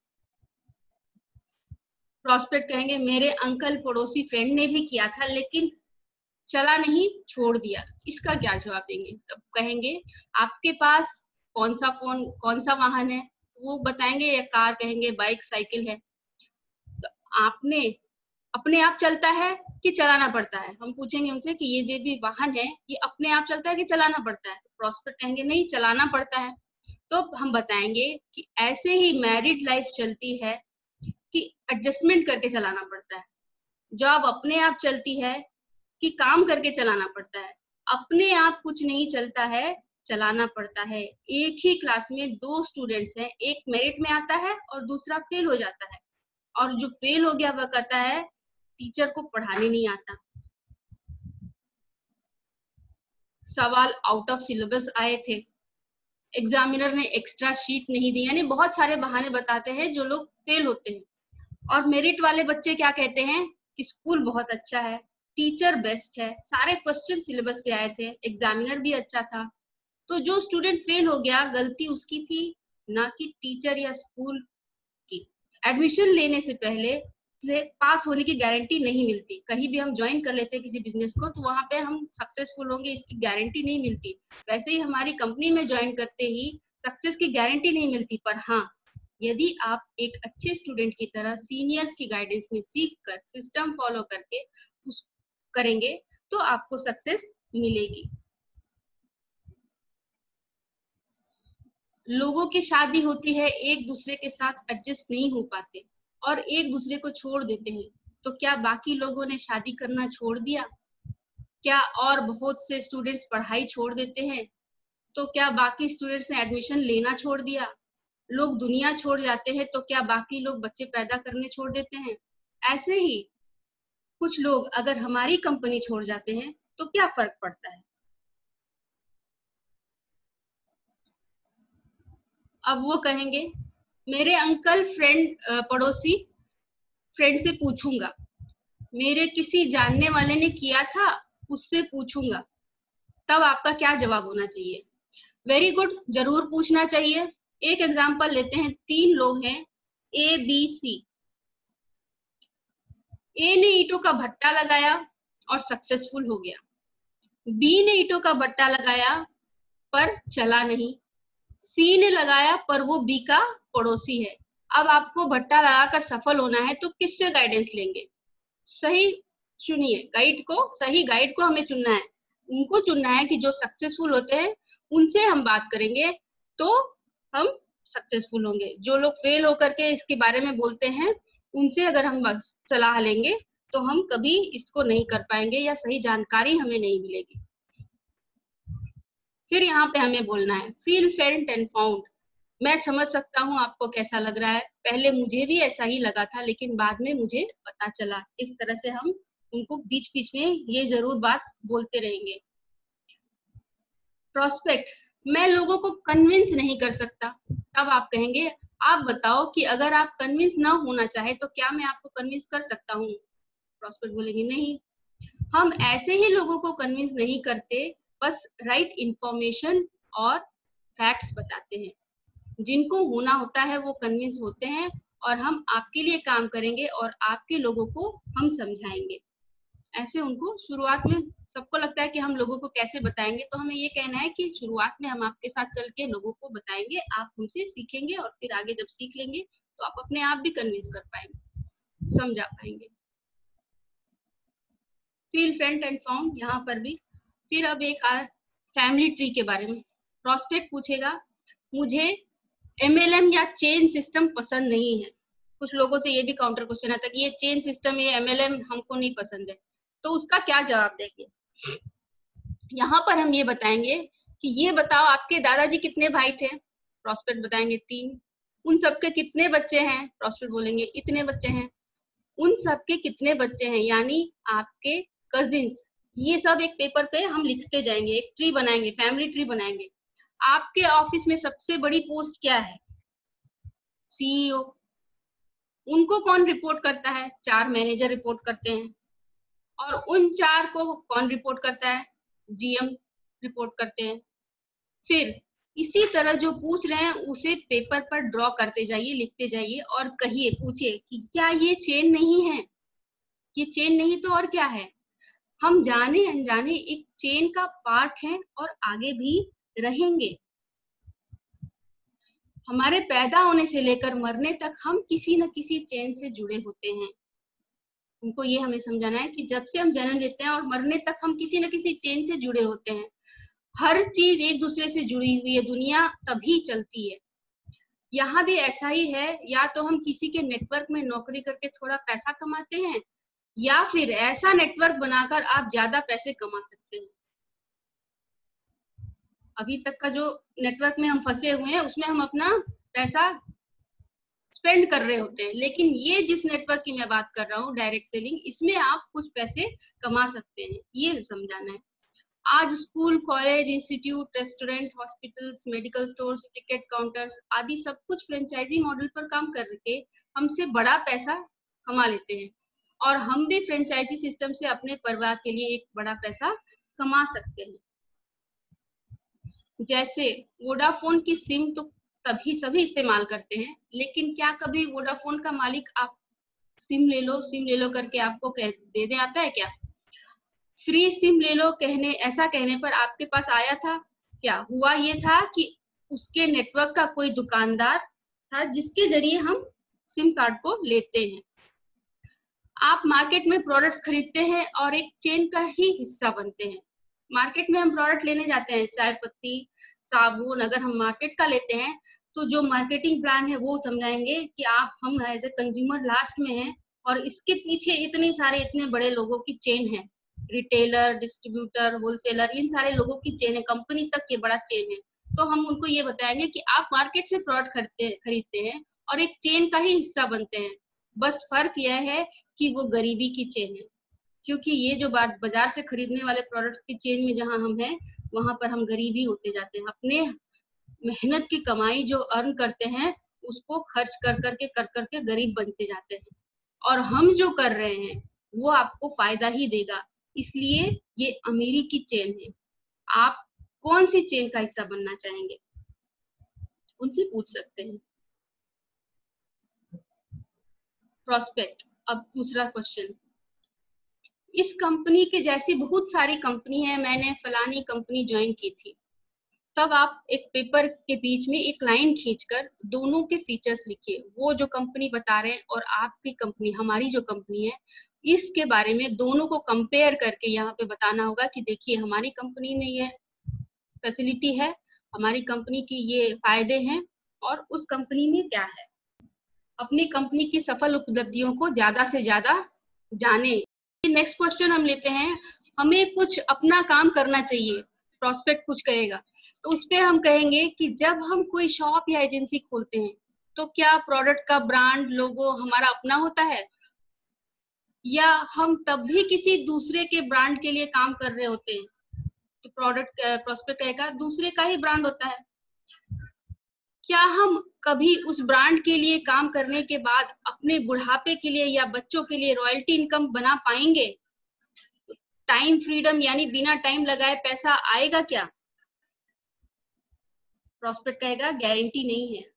प्रोस्पेक्ट कहेंगे मेरे अंकल पड़ोसी फ्रेंड ने भी किया था लेकिन चला नहीं, छोड़ दिया। इसका क्या जवाब देंगे? तब कहेंगे आपके पास कौन सा फोन, कौन सा वाहन है? वो बताएंगे या कार, कहेंगे बाइक, साइकिल है। तो आपने अपने आप चलता है कि चलाना पड़ता है? हम पूछेंगे उनसे कि ये जो भी वाहन है ये अपने आप चलता है कि चलाना पड़ता है? तो प्रोस्पेक्ट कहेंगे नहीं, चलाना पड़ता है। तो हम बताएंगे कि ऐसे ही मैरिड लाइफ चलती है कि एडजस्टमेंट करके चलाना पड़ता है। जॉब अपने आप चलती है कि काम करके चलाना पड़ता है? अपने आप कुछ नहीं चलता है, चलाना पड़ता है। एक ही क्लास में दो स्टूडेंट्स हैं, एक मेरिट में आता है और दूसरा फेल हो जाता है, और जो फेल हो गया वह कहता है टीचर को पढ़ाने नहीं आता। सवाल आउट ऑफ सिलेबस आए थे, एग्जामिनर ने एक्स्ट्रा शीट नहीं दी, यानी बहुत सारे बहाने बताते हैं जो लोग फेल होते हैं। और मेरिट वाले बच्चे क्या कहते हैं कि स्कूल बहुत अच्छा है, टीचर बेस्ट है, सारे क्वेश्चन सिलेबस से आए थे, एग्जामिनर भी अच्छा था। तो जो स्टूडेंट फेल हो गया गलती उसकी थी, ना कि टीचर या स्कूल की। एडमिशन लेने से पहले से पास होने की गारंटी नहीं मिलती। कहीं भी हम ज्वाइन कर लेते हैं किसी बिजनेस को तो वहां पे हम सक्सेसफुल होंगे इसकी गारंटी नहीं मिलती। वैसे ही हमारी कंपनी में ज्वाइन करते ही सक्सेस की गारंटी नहीं मिलती, पर हाँ, यदि आप एक अच्छे स्टूडेंट की तरह सीनियर्स की गाइडेंस में सीख कर सिस्टम फॉलो करके उस करेंगे तो आपको सक्सेस मिलेगी। लोगों की शादी होती है, एक दूसरे के साथ एडजस्ट नहीं हो पाते और एक दूसरे को छोड़ देते हैं, तो क्या बाकी लोगों ने शादी करना छोड़ दिया? क्या और बहुत से स्टूडेंट्स पढ़ाई छोड़ देते हैं, तो क्या बाकी स्टूडेंट्स ने एडमिशन लेना छोड़ दिया? लोग दुनिया छोड़ जाते हैं तो क्या बाकी लोग बच्चे पैदा करने छोड़ देते हैं? ऐसे ही कुछ लोग अगर हमारी कंपनी छोड़ जाते हैं तो क्या फर्क पड़ता है? अब वो कहेंगे मेरे अंकल फ्रेंड पड़ोसी फ्रेंड से पूछूंगा, मेरे किसी जानने वाले ने किया था उससे पूछूंगा। तब आपका क्या जवाब होना चाहिए? वेरी गुड, जरूर पूछना चाहिए। एक एग्जांपल लेते हैं, तीन लोग हैं ए बी सी। ए ने ईंटों का भट्टा लगाया और सक्सेसफुल हो गया, बी ने ईंटों का भट्टा लगाया पर चला नहीं, सी ने लगाया पर वो बी का पड़ोसी है। अब आपको भट्टा लगाकर सफल होना है तो किससे गाइडेंस लेंगे? सही चुनिए, गाइड को, सही गाइड को हमें चुनना है, उनको चुनना है कि जो सक्सेसफुल होते हैं उनसे हम बात करेंगे तो हम सक्सेसफुल होंगे। जो लोग फेल होकर के इसके बारे में बोलते हैं उनसे अगर हम सलाह लेंगे तो हम कभी इसको नहीं कर पाएंगे या सही जानकारी हमें नहीं मिलेगी। फिर यहाँ पे हमें बोलना है फील फेल्ट एंड फाउंड। मैं समझ सकता हूँ आपको कैसा लग रहा है, पहले मुझे भी ऐसा ही लगा था लेकिन बाद में मुझे पता चला। इस तरह से हम उनको बीच बीच में ये जरूर बात बोलते रहेंगे। प्रोस्पेक्ट, मैं लोगों को कन्विंस नहीं कर सकता। तब आप कहेंगे आप बताओ कि अगर आप कन्विंस ना होना चाहे तो क्या मैं आपको कन्विंस कर सकता हूँ? प्रोस्पेक्ट बोलेंगे नहीं, हम ऐसे ही लोगों को कन्विंस नहीं करते, बस राइट इंफॉर्मेशन और फैक्ट्स बताते हैं। जिनको होना होता है वो कन्विंस होते हैं और हम आपके लिए काम करेंगे और आपके लोगों को हम समझाएंगे। ऐसे उनको शुरुआत में सबको लगता है कि हम लोगों को कैसे बताएंगे, तो हमें ये कहना है कि शुरुआत में हम आपके साथ चल के लोगों को बताएंगे, आप हमसे सीखेंगे और फिर आगे जब सीख लेंगे तो आप अपने आप भी कन्विंस कर पाएंगे, समझा पाएंगे। फील फेल्ट एंड फाउंड यहाँ पर भी। फिर अब एक फैमिली ट्री के बारे में प्रोस्पेक्ट पूछेगा, मुझे एमएलएम या चेन सिस्टम पसंद नहीं है। कुछ लोगों से ये भी काउंटर क्वेश्चन आता है कि ये चेन सिस्टम, ये एमएलएम हमको नहीं पसंद है, तो उसका क्या जवाब देंगे? यहाँ पर हम ये बताएंगे कि ये बताओ आपके दादाजी कितने भाई थे? प्रोस्पेक्ट बताएंगे तीन। उन सबके कितने बच्चे हैं? प्रोस्पेक्ट बोलेंगे इतने बच्चे हैं। उन सबके कितने बच्चे हैं यानी आपके कजिन्स, ये सब एक पेपर पे हम लिखते जाएंगे, एक ट्री बनाएंगे, फैमिली ट्री बनाएंगे। आपके ऑफिस में सबसे बड़ी पोस्ट क्या है? सीईओ। उनको कौन रिपोर्ट करता है? चार मैनेजर रिपोर्ट करते हैं। और उन चार को कौन रिपोर्ट करता है? जीएम रिपोर्ट करते हैं। फिर इसी तरह जो पूछ रहे हैं उसे पेपर पर ड्रॉ करते जाइए, लिखते जाइए और कहिए, पूछिए कि क्या ये चेन नहीं है? ये चेन नहीं तो और क्या है? हम जाने अनजाने एक चेन का पार्ट है और आगे भी रहेंगे। हमारे पैदा होने से लेकर मरने तक हम किसी न किसी चेन से जुड़े होते हैं। उनको ये हमें समझाना है कि जब से हम जन्म लेते हैं और मरने तक हम किसी न किसी चेन से जुड़े होते हैं। हर चीज एक दूसरे से जुड़ी हुई है, दुनिया तभी चलती है। यहाँ भी ऐसा ही है, या तो हम किसी के नेटवर्क में नौकरी करके थोड़ा पैसा कमाते हैं या फिर ऐसा नेटवर्क बनाकर आप ज्यादा पैसे कमा सकते हैं। अभी तक का जो नेटवर्क में हम फंसे हुए हैं उसमें हम अपना पैसा स्पेंड कर रहे होते हैं, लेकिन ये जिस नेटवर्क की मैं बात कर रहा हूँ डायरेक्ट सेलिंग, इसमें आप कुछ पैसे कमा सकते हैं, ये समझाना है। आज school, college, institute, restaurant, hospitals, medical stores, ticket counters आदि सब कुछ फ्रेंचाइजी मॉडल पर काम करके हमसे बड़ा पैसा कमा लेते हैं, और हम भी फ्रेंचाइजी सिस्टम से अपने परिवार के लिए एक बड़ा पैसा कमा सकते हैं। जैसे वोडाफोन की सिम तो तभी सभी इस्तेमाल करते हैं, लेकिन क्या कभी वोडाफोन का मालिक आप सिम ले लो सिम ले लो करके आपको कह देने आता है क्या? फ्री सिम ले लो कहने ऐसा कहने पर आपके पास आया था क्या? हुआ ये था कि उसके नेटवर्क का कोई दुकानदार था जिसके जरिए हम सिम कार्ड को लेते हैं। आप मार्केट में प्रोडक्ट्स खरीदते हैं और एक चेन का ही हिस्सा बनते हैं। मार्केट में हम प्रोडक्ट लेने जाते हैं, चाय पत्ती, साबुन, अगर हम मार्केट का लेते हैं तो जो मार्केटिंग प्लान है वो समझाएंगे कि आप हम एज ए कंज्यूमर लास्ट में हैं, और इसके पीछे इतने सारे इतने बड़े लोगों की चेन है, रिटेलर, डिस्ट्रीब्यूटर, होलसेलर, इन सारे लोगों की चेन है, कंपनी तक के बड़ा चेन है। तो हम उनको ये बताएंगे कि आप मार्केट से प्रोडक्ट खरीदते खरीदते हैं और एक चेन का ही हिस्सा बनते हैं, बस फर्क यह है कि वो गरीबी की चेन है, क्योंकि ये जो बाजार से खरीदने वाले प्रोडक्ट्स की चेन में जहां हम हैं वहां पर हम गरीबी होते जाते हैं, अपने मेहनत की कमाई जो अर्न करते हैं उसको खर्च कर करके कर करके गरीब बनते जाते हैं, और हम जो कर रहे हैं वो आपको फायदा ही देगा, इसलिए ये अमीरी की चेन है। आप कौन सी चेन का हिस्सा बनना चाहेंगे, उनसे पूछ सकते हैं। प्रोस्पेक्ट, अब दूसरा क्वेश्चन, इस कंपनी के जैसी बहुत सारी कंपनी है, मैंने फलानी कंपनी ज्वाइन की थी। तब आप एक पेपर के बीच में एक लाइन खींचकर दोनों के फीचर्स लिखिए, वो जो कंपनी बता रहे हैं और आपकी कंपनी, हमारी जो कंपनी है, इसके बारे में दोनों को कंपेयर करके यहाँ पे बताना होगा कि देखिए हमारी कंपनी में ये फैसिलिटी है, हमारी कंपनी की ये फायदे हैं, और उस कंपनी में क्या है। अपनी कंपनी की सफल उपलब्धियों को ज्यादा से ज्यादा जाने। नेक्स्ट क्वेश्चन हम लेते हैं, हमें कुछ अपना काम करना चाहिए, प्रोस्पेक्ट कुछ कहेगा, तो उस पे हम कहेंगे कि जब हम कोई शॉप या एजेंसी खोलते हैं तो क्या प्रोडक्ट का ब्रांड, लोगो हमारा अपना होता है, या हम तब भी किसी दूसरे के ब्रांड के लिए काम कर रहे होते हैं? तो प्रोडक्ट प्रोस्पेक्ट कहेगा दूसरे का ही ब्रांड होता है। क्या हम कभी उस ब्रांड के लिए काम करने के बाद अपने बुढ़ापे के लिए या बच्चों के लिए रॉयल्टी इनकम बना पाएंगे? टाइम फ्रीडम यानी बिना टाइम लगाए पैसा आएगा क्या? प्रोस्पेक्ट कहेगा गारंटी नहीं है।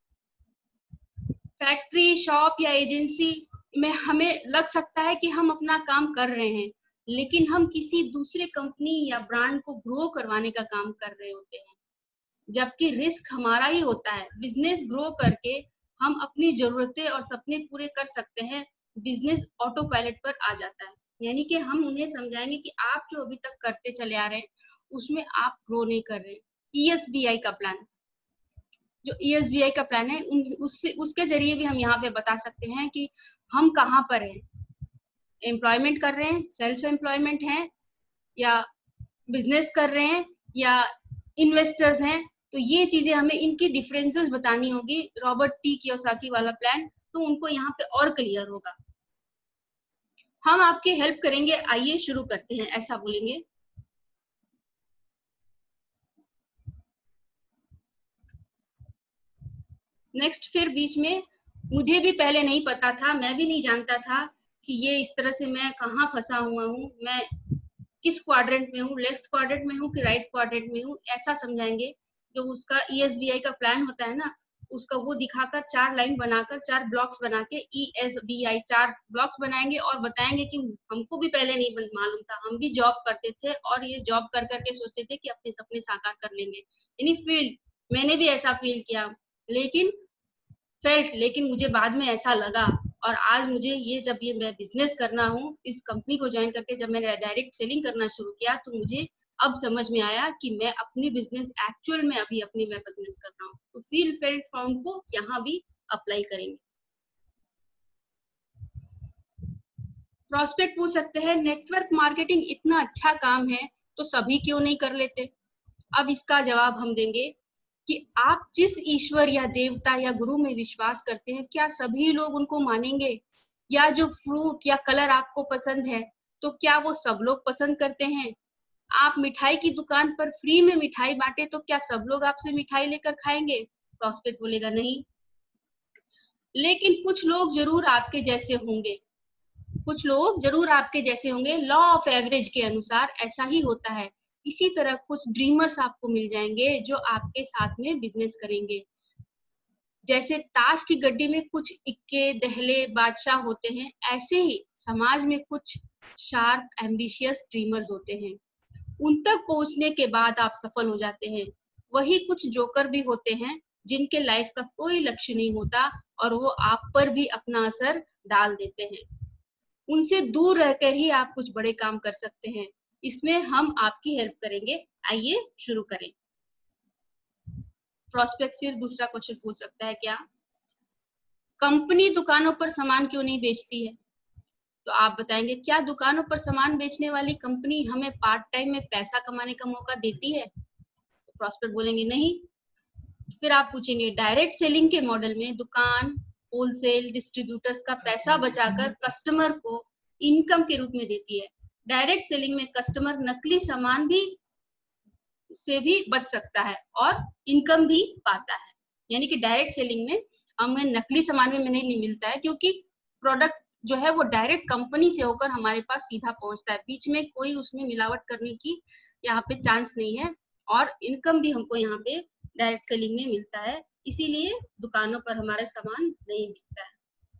फैक्ट्री, शॉप या एजेंसी में हमें लग सकता है कि हम अपना काम कर रहे हैं, लेकिन हम किसी दूसरे कंपनी या ब्रांड को ग्रो करवाने का काम कर रहे होते हैं, जबकि रिस्क हमारा ही होता है। बिजनेस ग्रो करके हम अपनी जरूरतें और सपने पूरे कर सकते हैं, बिजनेस ऑटो पायलट पर आ जाता है। यानी कि हम उन्हें समझाएंगे कि आप जो अभी तक करते चले आ रहे हैं उसमें आप ग्रो नहीं कर रहे। ई एस बी आई का प्लान, जो ई एस बी आई का प्लान है उन, उससे उसके जरिए भी हम यहाँ पे बता सकते हैं कि हम कहाँ पर हैं, एम्प्लॉयमेंट कर रहे हैं, सेल्फ एम्प्लॉयमेंट है, या बिजनेस कर रहे हैं, या इन्वेस्टर्स हैं। तो ये चीजें हमें इनकी डिफरेंसेस बतानी होगी। रॉबर्ट टी कियोसाकी वाला प्लान, तो उनको यहाँ पे और क्लियर होगा। हम आपकी हेल्प करेंगे, आइए शुरू करते हैं, ऐसा बोलेंगे। नेक्स्ट फिर बीच में, मुझे भी पहले नहीं पता था, मैं भी नहीं जानता था कि ये इस तरह से मैं कहाँ फंसा हुआ हूँ, मैं किस क्वाड्रेंट में हूँ, लेफ्ट क्वाड्रेंट में हूँ कि राइट क्वाड्रेंट में हूँ, ऐसा समझाएंगे। जो उसका ई एस बी आई का प्लान होता है ना, उसका वो दिखाकर चार लाइन बनाकर चार ब्लॉक्स बना के ई एस बी आई चार ब्लॉक्स बनाएंगे और बताएंगे कि हमको भी पहले नहीं मालूम था, हम भी जॉब करते थे और ये जॉब कर करके सोचते थे कि अपने सपने साकार कर लेंगे। यानी फील्ड, मैंने भी ऐसा फील किया, लेकिन फेल्ट लेकिन मुझे बाद में ऐसा लगा, और आज मुझे ये जब ये मैं बिजनेस करना हूँ, इस कंपनी को ज्वाइन करके जब मैंने डायरेक्ट सेलिंग करना शुरू किया, तो मुझे अब समझ में आया कि मैं अपनी बिजनेस एक्चुअल में अभी अपनी मैं बिजनेस कर रहा हूँ। तो फील फेल्ट फाउंड को यहाँ भी अप्लाई करेंगे। प्रोस्पेक्ट पूछ सकते हैं, नेटवर्क मार्केटिंग इतना अच्छा काम है तो सभी क्यों नहीं कर लेते? अब इसका जवाब हम देंगे कि आप जिस ईश्वर या देवता या गुरु में विश्वास करते हैं, क्या सभी लोग उनको मानेंगे? या जो फ्रूट या कलर आपको पसंद है, तो क्या वो सब लोग पसंद करते हैं? आप मिठाई की दुकान पर फ्री में मिठाई बांटे तो क्या सब लोग आपसे मिठाई लेकर खाएंगे? प्रॉस्पेक्ट बोलेगा नहीं। लेकिन कुछ लोग जरूर आपके जैसे होंगे, कुछ लोग जरूर आपके जैसे होंगे। लॉ ऑफ एवरेज के अनुसार ऐसा ही होता है। इसी तरह कुछ ड्रीमर्स आपको मिल जाएंगे जो आपके साथ में बिजनेस करेंगे। जैसे ताश की गड्डी में कुछ इक्के दहले बादशाह होते हैं, ऐसे ही समाज में कुछ शार्प एम्बिशियस ड्रीमर्स होते हैं। उन तक पहुंचने के बाद आप सफल हो जाते हैं। वही कुछ जोकर भी होते हैं जिनके लाइफ का कोई लक्ष्य नहीं होता और वो आप पर भी अपना असर डाल देते हैं। उनसे दूर रहकर ही आप कुछ बड़े काम कर सकते हैं। इसमें हम आपकी हेल्प करेंगे। आइए शुरू करें। प्रॉस्पेक्ट फिर दूसरा क्वेश्चन पूछ सकता है, क्या कंपनी दुकानों पर सामान क्यों नहीं बेचती है? तो आप बताएंगे, क्या दुकानों पर सामान बेचने वाली कंपनी हमें पार्ट टाइम में पैसा कमाने का मौका देती है? तो प्रॉस्पेक्ट बोलेंगे नहीं। फिर आप पूछेंगे, डायरेक्ट सेलिंग के मॉडल में दुकान होलसेल डिस्ट्रीब्यूटर्स का पैसा बचाकर कस्टमर को इनकम के रूप में देती है। डायरेक्ट सेलिंग में कस्टमर नकली सामान भी से भी बच सकता है और इनकम भी पाता है। यानी कि डायरेक्ट सेलिंग में हमें नकली सामान में नहीं मिलता है, क्योंकि प्रोडक्ट जो है वो डायरेक्ट कंपनी से होकर हमारे पास सीधा पहुंचता है। बीच में कोई उसमें मिलावट करने की यहाँ पे चांस नहीं है और इनकम भी हमको यहाँ पे डायरेक्ट सेलिंग में मिलता है। इसीलिए दुकानों पर हमारा सामान नहीं बिकता है।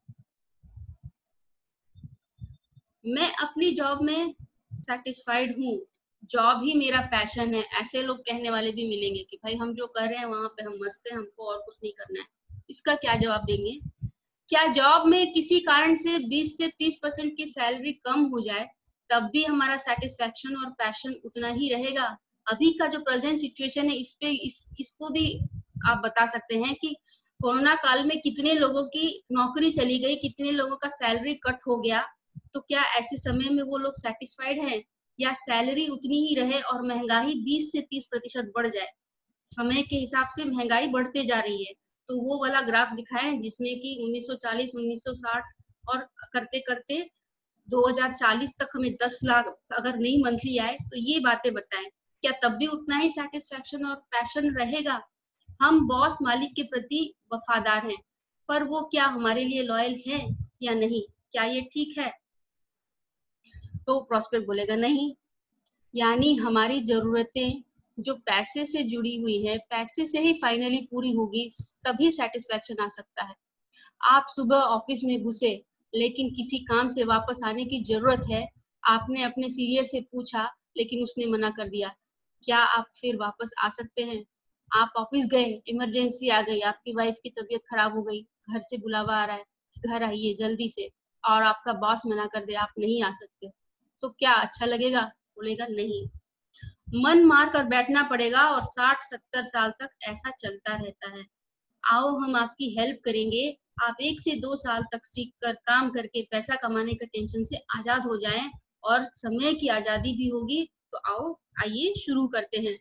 मैं अपनी जॉब में सेटिस्फाइड हूँ, जॉब ही मेरा पैशन है। ऐसे लोग कहने वाले भी मिलेंगे कि भाई हम जो कर रहे हैं वहां पे हम मस्त हैं, हमको और कुछ नहीं करना है। इसका क्या जवाब देंगे? क्या जॉब में किसी कारण से बीस से तीस परसेंट की सैलरी कम हो जाए तब भी हमारा सेटिस्फैक्शन और पैशन उतना ही रहेगा? अभी का जो प्रेजेंट सिचुएशन है इस पे इस, इसको भी आप बता सकते हैं कि कोरोना काल में कितने लोगों की नौकरी चली गई, कितने लोगों का सैलरी कट हो गया। तो क्या ऐसे समय में वो लोग सेटिस्फाइड हैं, या सैलरी उतनी ही रहे और महंगाई बीस से तीस प्रतिशत बढ़ जाए? समय के हिसाब से महंगाई बढ़ते जा रही है, तो वो वाला ग्राफ दिखाएं जिसमें कि उन्नीस सौ चालीस उन्नीस सौ साठ और करते करते दो हज़ार चालीस तक हमें दस लाख अगर नई मंथली आए, तो ये बातें बताएं। क्या तब भी उतना ही सेटिस्फैक्शन और पैशन रहेगा? हम बॉस मालिक के प्रति वफादार हैं, पर वो क्या हमारे लिए लॉयल है या नहीं? क्या ये ठीक है? तो प्रॉस्पेक्ट बोलेगा नहीं। यानी हमारी जरूरतें जो पैसे से जुड़ी हुई है, पैसे से ही फाइनली पूरी होगी, तभी सेटिस्फैक्शन आ सकता है। आप सुबह ऑफिस में घुसे लेकिन किसी काम से वापस आने की जरूरत है, आपने अपने सीनियर से पूछा लेकिन उसने मना कर दिया, क्या आप फिर वापस आ सकते हैं? आप ऑफिस गए, इमरजेंसी आ गई, आपकी वाइफ की तबीयत खराब हो गई, घर से बुलावा आ रहा है, घर आइए जल्दी से, और आपका बॉस मना कर दे, आप नहीं आ सकते, तो क्या अच्छा लगेगा? बोलेगा नहीं। मन मार कर बैठना पड़ेगा और साठ सत्तर साल तक ऐसा चलता रहता है। आओ हम आपकी हेल्प करेंगे। आप एक से दो साल तक सीख कर काम करके पैसा कमाने के टेंशन से आजाद हो जाएं और समय की आजादी भी होगी। तो आओ आइए शुरू करते हैं।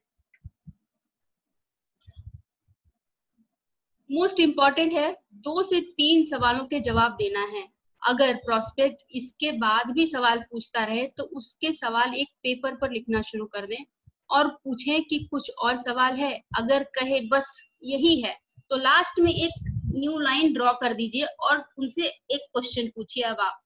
मोस्ट इम्पॉर्टेंट है, दो से तीन सवालों के जवाब देना है। अगर प्रोस्पेक्ट इसके बाद भी सवाल पूछता रहे तो उसके सवाल एक पेपर पर लिखना शुरू कर दें और पूछें कि कुछ और सवाल है। अगर कहे बस यही है तो लास्ट में एक न्यू लाइन ड्रॉ कर दीजिए और उनसे एक क्वेश्चन पूछिए। अब आप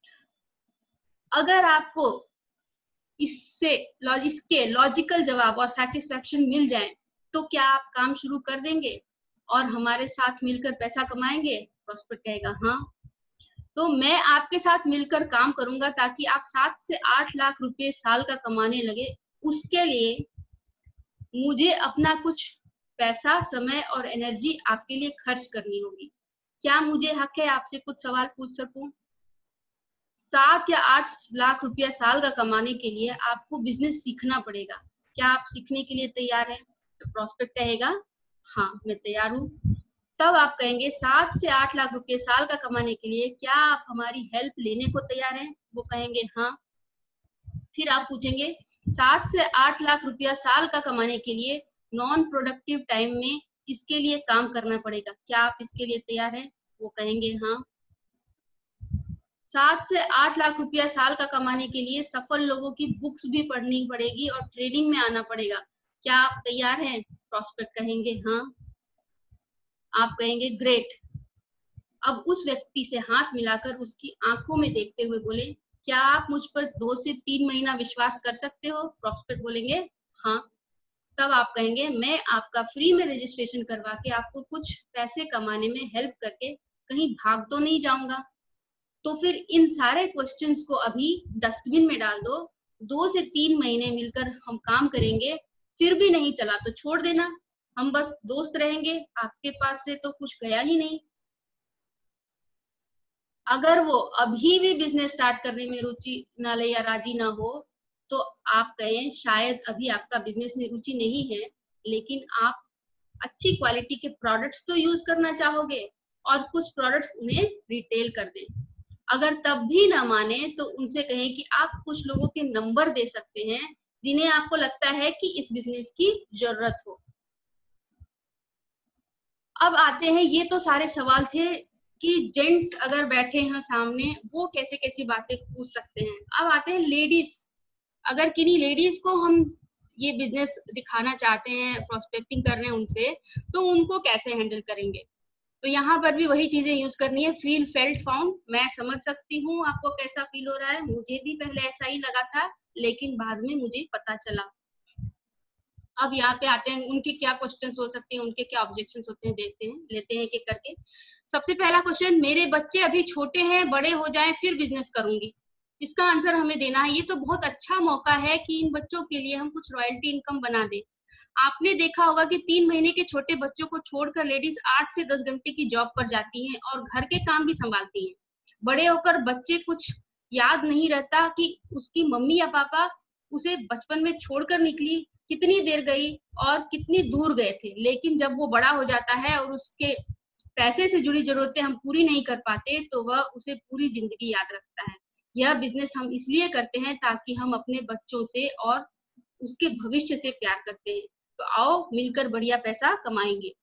अगर आपको इससे इसके लॉजिकल जवाब और सेटिस्फैक्शन मिल जाए तो क्या आप काम शुरू कर देंगे और हमारे साथ मिलकर पैसा कमाएंगे? प्रॉस्पेक्ट कहेगा हाँ। तो मैं आपके साथ मिलकर काम करूंगा ताकि आप सात से आठ लाख रुपए साल का कमाने लगे। उसके लिए मुझे अपना कुछ पैसा, समय और एनर्जी आपके लिए खर्च करनी होगी। क्या मुझे हक है आपसे कुछ सवाल पूछ सकूं? सात या आठ लाख रुपया साल का कमाने के लिए आपको बिजनेस सीखना पड़ेगा। क्या आप सीखने के लिए तैयार हैं? तो प्रॉस्पेक्ट कहेगा हाँ मैं तैयार हूँ। तब आप कहेंगे सात से आठ लाख रुपए साल का कमाने के लिए क्या आप हमारी हेल्प लेने को तैयार हैं? वो कहेंगे हाँ। फिर आप पूछेंगे सात से आठ लाख रुपया साल का कमाने के लिए नॉन प्रोडक्टिव टाइम में इसके लिए काम करना पड़ेगा। क्या आप इसके लिए तैयार हैं? वो कहेंगे हाँ। सात से आठ लाख रुपया साल का कमाने के लिए सफल लोगों की बुक्स भी पढ़नी पड़ेगी और ट्रेनिंग में आना पड़ेगा। क्या आप तैयार हैं? प्रॉस्पेक्ट कहेंगे हाँ। आप कहेंगे ग्रेट। अब उस व्यक्ति से हाथ मिलाकर उसकी आंखों में देखते हुए बोले, क्या आप मुझ पर दो से तीन महीना विश्वास कर सकते हो? प्रॉस्पेक्ट बोलेंगे हाँ। तब आप कहेंगे, मैं आपका फ्री में रजिस्ट्रेशन करवा के आपको कुछ पैसे कमाने में हेल्प करके कहीं भाग तो नहीं जाऊंगा। तो फिर इन सारे क्वेश्चंस को अभी डस्टबिन में डाल दो। दो से तीन महीने मिलकर हम काम करेंगे, फिर भी नहीं चला तो छोड़ देना, हम बस दोस्त रहेंगे, आपके पास से तो कुछ गया ही नहीं। अगर वो अभी भी बिजनेस स्टार्ट करने में रुचि ना ले या राजी ना हो, तो आप कहें शायद अभी आपका बिजनेस में रुचि नहीं है, लेकिन आप अच्छी क्वालिटी के प्रोडक्ट्स तो यूज करना चाहोगे और कुछ प्रोडक्ट्स उन्हें रिटेल कर दें। अगर तब भी ना माने तो उनसे कहें कि आप कुछ लोगों के नंबर दे सकते हैं जिन्हें आपको लगता है कि इस बिजनेस की जरूरत हो। अब आते हैं, ये तो सारे सवाल थे कि जेंट्स अगर बैठे हैं सामने वो कैसे कैसी बातें पूछ सकते हैं। अब आते हैं लेडीज। अगर किन्हीं लेडीज को हम ये बिजनेस दिखाना चाहते हैं, प्रोस्पेक्टिंग कर रहे हैं उनसे, तो उनको कैसे हैंडल करेंगे? तो यहाँ पर भी वही चीजें यूज करनी है, फील फेल्ट फाउंड। मैं समझ सकती हूँ आपको कैसा फील हो रहा है, मुझे भी पहले ऐसा ही लगा था, लेकिन बाद में मुझे पता चला। अब यहाँ पे आते हैं, उनके क्या क्वेश्चंस हो सकते हैं, उनके क्या ऑब्जेक्शंस होते हैं, देखते हैं, लेते हैं एक एक करके। सबसे पहला क्वेश्चन, मेरे बच्चे अभी छोटे हैं, बड़े हो जाएं फिर बिजनेस करूंगी। इसका आंसर हमें देना है। ये तो बहुत अच्छा मौका है कि इन बच्चों के लिए हम कुछ रॉयल्टी इनकम बना दें। आपने देखा होगा कि तीन महीने के छोटे बच्चों को छोड़कर लेडीज आठ से दस घंटे की जॉब पर जाती हैं और घर के काम भी संभालती हैं। बड़े होकर बच्चे कुछ याद नहीं रहता कि उसकी मम्मी या पापा उसे बचपन में छोड़कर निकली, कितनी देर गई और कितनी दूर गए थे। लेकिन जब वो बड़ा हो जाता है और उसके पैसे से जुड़ी जरूरतें हम पूरी नहीं कर पाते, तो वह उसे पूरी जिंदगी याद रखता है। यह बिजनेस हम इसलिए करते हैं ताकि हम अपने बच्चों से और उसके भविष्य से प्यार करते हैं। तो आओ मिलकर बढ़िया पैसा कमाएंगे।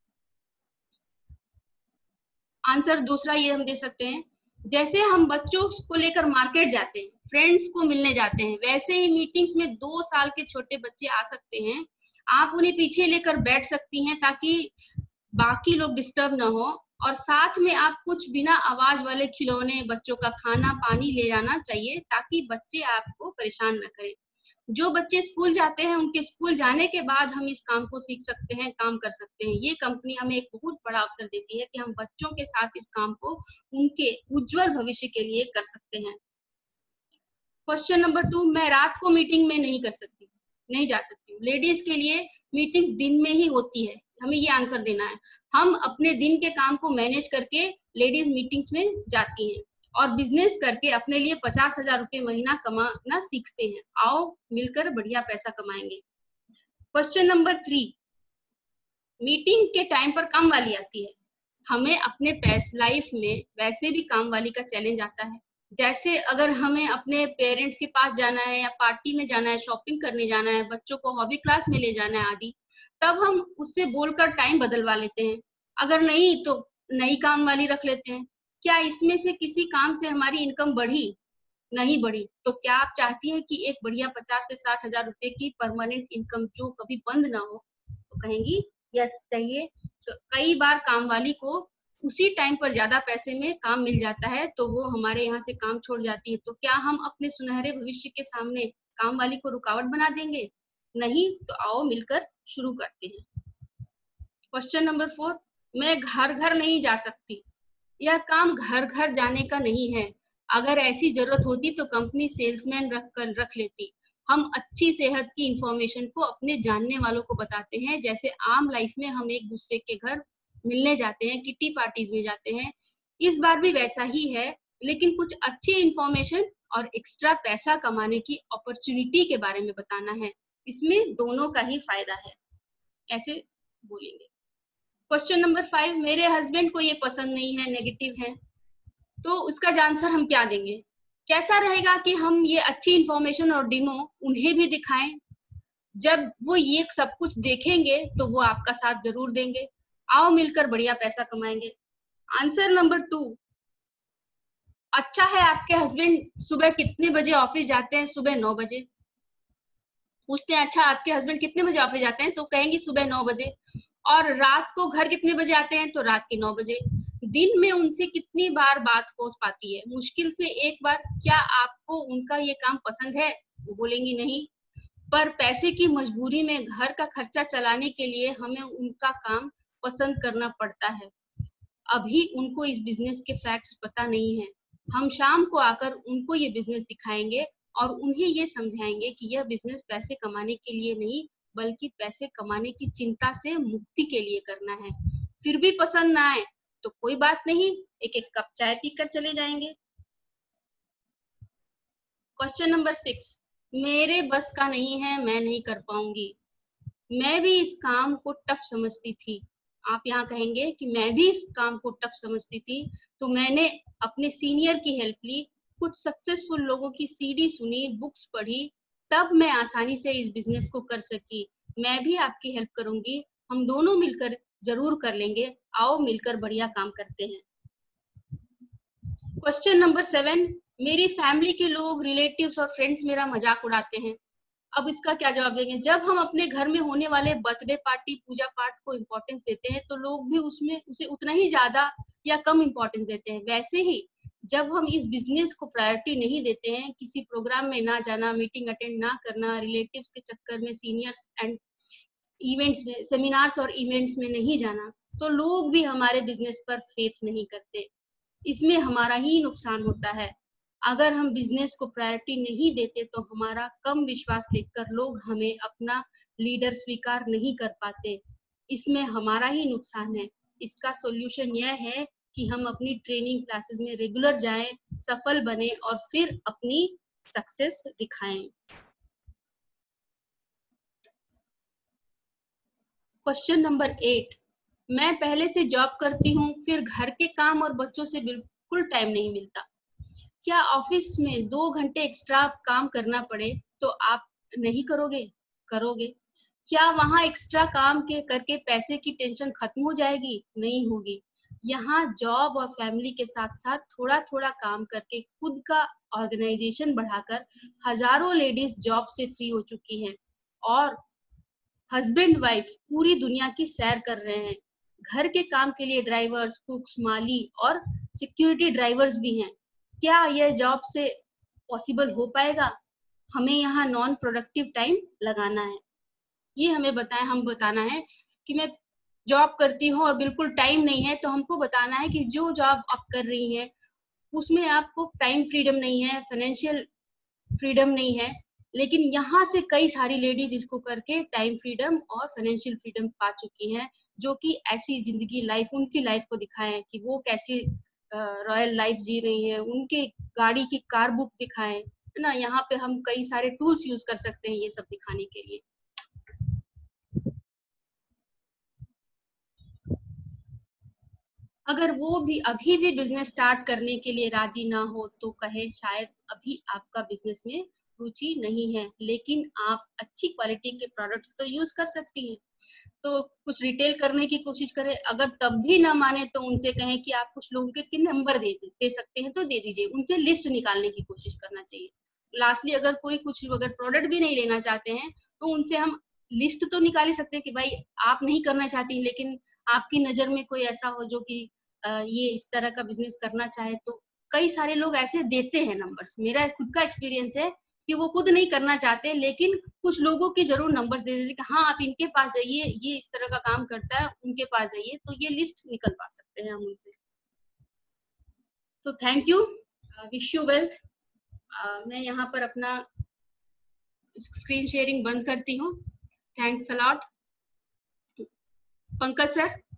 आंसर दूसरा ये हम दे सकते हैं, जैसे हम बच्चों को लेकर मार्केट जाते हैं, फ्रेंड्स को मिलने जाते हैं, वैसे ही मीटिंग्स में दो साल के छोटे बच्चे आ सकते हैं। आप उन्हें पीछे लेकर बैठ सकती हैं ताकि बाकी लोग डिस्टर्ब ना हो, और साथ में आप कुछ बिना आवाज वाले खिलौने, बच्चों का खाना पानी ले जाना चाहिए ताकि बच्चे आपको परेशान न करें। जो बच्चे स्कूल जाते हैं, उनके स्कूल जाने के बाद हम इस काम को सीख सकते हैं, काम कर सकते हैं। ये कंपनी हमें एक बहुत बड़ा अवसर देती है कि हम बच्चों के साथ इस काम को उनके उज्जवल भविष्य के लिए कर सकते हैं। क्वेश्चन नंबर टू, मैं रात को मीटिंग में नहीं कर सकती, नहीं जा सकती हूँ। लेडीज के लिए मीटिंग्स दिन में ही होती है, हमें ये आंसर देना है। हम अपने दिन के काम को मैनेज करके लेडीज मीटिंग्स में जाती हैं और बिजनेस करके अपने लिए पचास हजार रुपये महीना कमाना सीखते हैं। आओ मिलकर बढ़िया पैसा कमाएंगे। क्वेश्चन नंबर थ्री, मीटिंग के टाइम पर काम वाली आती है। हमें अपने पैस लाइफ में वैसे भी काम वाली का चैलेंज आता है। जैसे अगर हमें अपने पेरेंट्स के पास जाना है या पार्टी में जाना है, शॉपिंग करने जाना है, बच्चों को हॉबी क्लास में ले जाना है आदि, तब हम उससे बोलकर टाइम बदलवा लेते हैं। अगर नहीं तो नई काम वाली रख लेते हैं। क्या इसमें से किसी काम से हमारी इनकम बढ़ी? नहीं बढ़ी। तो क्या आप चाहती हैं कि एक बढ़िया पचास से साठ हजार रुपए की परमानेंट इनकम जो कभी बंद ना हो? तो कहेंगी यस चाहिए। तो कई बार काम वाली को उसी टाइम पर ज्यादा पैसे में काम मिल जाता है, तो वो हमारे यहाँ से काम छोड़ जाती है। तो क्या हम अपने सुनहरे भविष्य के सामने काम वाली को रुकावट बना देंगे? नहीं। तो आओ मिलकर शुरू करते हैं। क्वेश्चन नंबर फोर, मैं घर घर नहीं जा सकती। यह काम घर घर जाने का नहीं है। अगर ऐसी जरूरत होती तो कंपनी सेल्समैन रख कर रख लेती। हम अच्छी सेहत की इंफॉर्मेशन को अपने जानने वालों को बताते हैं। जैसे आम लाइफ में हम एक दूसरे के घर मिलने जाते हैं, किटी पार्टीज में जाते हैं, इस बार भी वैसा ही है, लेकिन कुछ अच्छी इंफॉर्मेशन और एक्स्ट्रा पैसा कमाने की अपॉर्चुनिटी के बारे में बताना है। इसमें दोनों का ही फायदा है, ऐसे बोलेंगे। क्वेश्चन नंबर फाइव, मेरे हस्बैंड को ये पसंद नहीं है, नेगेटिव है, तो उसका आंसर हम क्या देंगे? कैसा रहेगा कि हम ये अच्छी इंफॉर्मेशन और डेमो उन्हें भी दिखाएं। जब वो ये सब कुछ देखेंगे तो वो आपका साथ जरूर देंगे। आओ मिलकर बढ़िया पैसा कमाएंगे। आंसर नंबर टू, अच्छा है आपके हस्बैंड सुबह कितने बजे ऑफिस जाते हैं? सुबह नौ बजे। पूछते हैं अच्छा आपके हस्बैंड कितने बजे ऑफिस जाते हैं? तो कहेंगे सुबह नौ बजे। और रात को घर कितने बजे आते हैं? तो रात के नौ बजे। दिन में उनसे कितनी बार बात हो पाती है? मुश्किल से एक बार। क्या आपको उनका ये काम पसंद है? वो बोलेंगी नहीं, पर पैसे की मजबूरी में घर का खर्चा चलाने के लिए हमें उनका काम पसंद करना पड़ता है। अभी उनको इस बिजनेस के फैक्ट्स पता नहीं है। हम शाम को आकर उनको ये बिजनेस दिखाएंगे और उन्हें ये समझाएंगे कि यह बिजनेस पैसे कमाने के लिए नहीं, बल्कि पैसे कमाने की चिंता से मुक्ति के लिए करना है। फिर भी पसंद ना आए तो कोई बात नहीं, एक एक कप चाय पीकर चले जाएंगे। क्वेश्चन नंबर सिक्स, मेरे बस का नहीं है, मैं नहीं कर पाऊंगी। मैं भी इस काम को टफ समझती थी। आप यहाँ कहेंगे कि मैं भी इस काम को टफ समझती थी, तो मैंने अपने सीनियर की हेल्प ली, कुछ सक्सेसफुल लोगों की सीडी सुनी, बुक्स पढ़ी, तब मैं आसानी से इस बिजनेस को कर सकी। मैं भी आपकी हेल्प करूंगी, हम दोनों मिलकर जरूर कर लेंगे। आओ मिलकर बढ़िया काम करते हैं। क्वेश्चन नंबर सेवन, मेरी फैमिली के लोग, रिलेटिव्स और फ्रेंड्स मेरा मजाक उड़ाते हैं। अब इसका क्या जवाब देंगे? जब हम अपने घर में होने वाले बर्थडे पार्टी, पूजा पाठ को इम्पोर्टेंस देते हैं तो लोग भी उसमें उसे उतना ही ज्यादा या कम इम्पोर्टेंस देते हैं। वैसे ही जब हम इस बिजनेस को प्रायोरिटी नहीं देते हैं, किसी प्रोग्राम में ना जाना, मीटिंग अटेंड ना करना, रिलेटिव्स के चक्कर में सीनियर्स एंड इवेंट्स में, सेमिनार्स और इवेंट्स में नहीं जाना, तो लोग भी हमारे बिजनेस पर फेथ नहीं करते। इसमें हमारा ही नुकसान होता है। अगर हम बिजनेस को प्रायोरिटी नहीं देते तो हमारा कम विश्वास देखकर लोग हमें अपना लीडर स्वीकार नहीं कर पाते। इसमें हमारा ही नुकसान है। इसका सॉल्यूशन यह है कि हम अपनी ट्रेनिंग क्लासेस में रेगुलर जाएं, सफल बने और फिर अपनी सक्सेस दिखाएं। क्वेश्चन नंबर एट, मैं पहले से जॉब करती हूँ, फिर घर के काम और बच्चों से बिल्कुल टाइम नहीं मिलता। क्या ऑफिस में दो घंटे एक्स्ट्रा काम करना पड़े तो आप नहीं करोगे? करोगे। क्या वहां एक्स्ट्रा काम के करके पैसे की टेंशन खत्म हो जाएगी? नहीं होगी। यहाँ जॉब और फैमिली के साथ साथ थोड़ा थोड़ा काम करके खुद का ऑर्गेनाइजेशन बढ़ाकर हजारों लेडीज जॉब से फ्री हो चुकी हैं और हस्बैंड वाइफ पूरी दुनिया की सैर कर रहे हैं। घर के काम के लिए ड्राइवर्स, कुक्स, माली और सिक्योरिटी ड्राइवर्स भी हैं। क्या यह जॉब से पॉसिबल हो पाएगा? हमें यहाँ नॉन प्रोडक्टिव टाइम लगाना है। ये हमें बताएं, हम बताना है कि मैं जॉब करती हूँ और बिल्कुल टाइम नहीं है, तो हमको बताना है कि जो जॉब आप कर रही हैं उसमें आपको टाइम फ्रीडम नहीं है, फाइनेंशियल फ्रीडम नहीं है, लेकिन यहाँ से कई सारी लेडीज इसको करके टाइम फ्रीडम और फाइनेंशियल फ्रीडम पा चुकी हैं, जो कि ऐसी जिंदगी लाइफ, उनकी लाइफ को दिखाएं कि वो कैसी रॉयल लाइफ जी रही है, उनके गाड़ी की कार बुक दिखाएं, है ना। यहाँ पे हम कई सारे टूल्स यूज कर सकते हैं ये सब दिखाने के लिए। अगर वो भी अभी भी बिजनेस स्टार्ट करने के लिए राजी ना हो तो कहे शायद अभी आपका बिजनेस में रुचि नहीं है, लेकिन आप अच्छी क्वालिटी के प्रोडक्ट्स तो यूज कर सकती हैं। तो कुछ रिटेल करने की कोशिश करें। अगर तब भी ना माने तो उनसे कहें कि आप कुछ लोगों के नंबर दे दे सकते हैं तो दे दीजिए, उनसे लिस्ट निकालने की कोशिश करना चाहिए। लास्टली अगर कोई कुछ अगर प्रोडक्ट भी नहीं लेना चाहते हैं तो उनसे हम लिस्ट तो निकाल ही सकते हैं कि भाई आप नहीं करना चाहती, लेकिन आपकी नजर में कोई ऐसा हो जो कि ये इस तरह का बिजनेस करना चाहे, तो कई सारे लोग ऐसे देते हैं नंबर्स। मेरा खुद का एक्सपीरियंस है कि वो खुद नहीं करना चाहते लेकिन कुछ लोगों की जरूर नंबर्स दे देते कि हाँ आप इनके पास जाइए, ये इस तरह का काम करता है, उनके पास जाइए, तो ये लिस्ट निकलवा सकते हैं हम उनसे। तो thank you, wish you wealth. मैं यहाँ पर अपना स्क्रीन शेयरिंग बंद करती हूँ। Thanks a lot. Pankaj sir.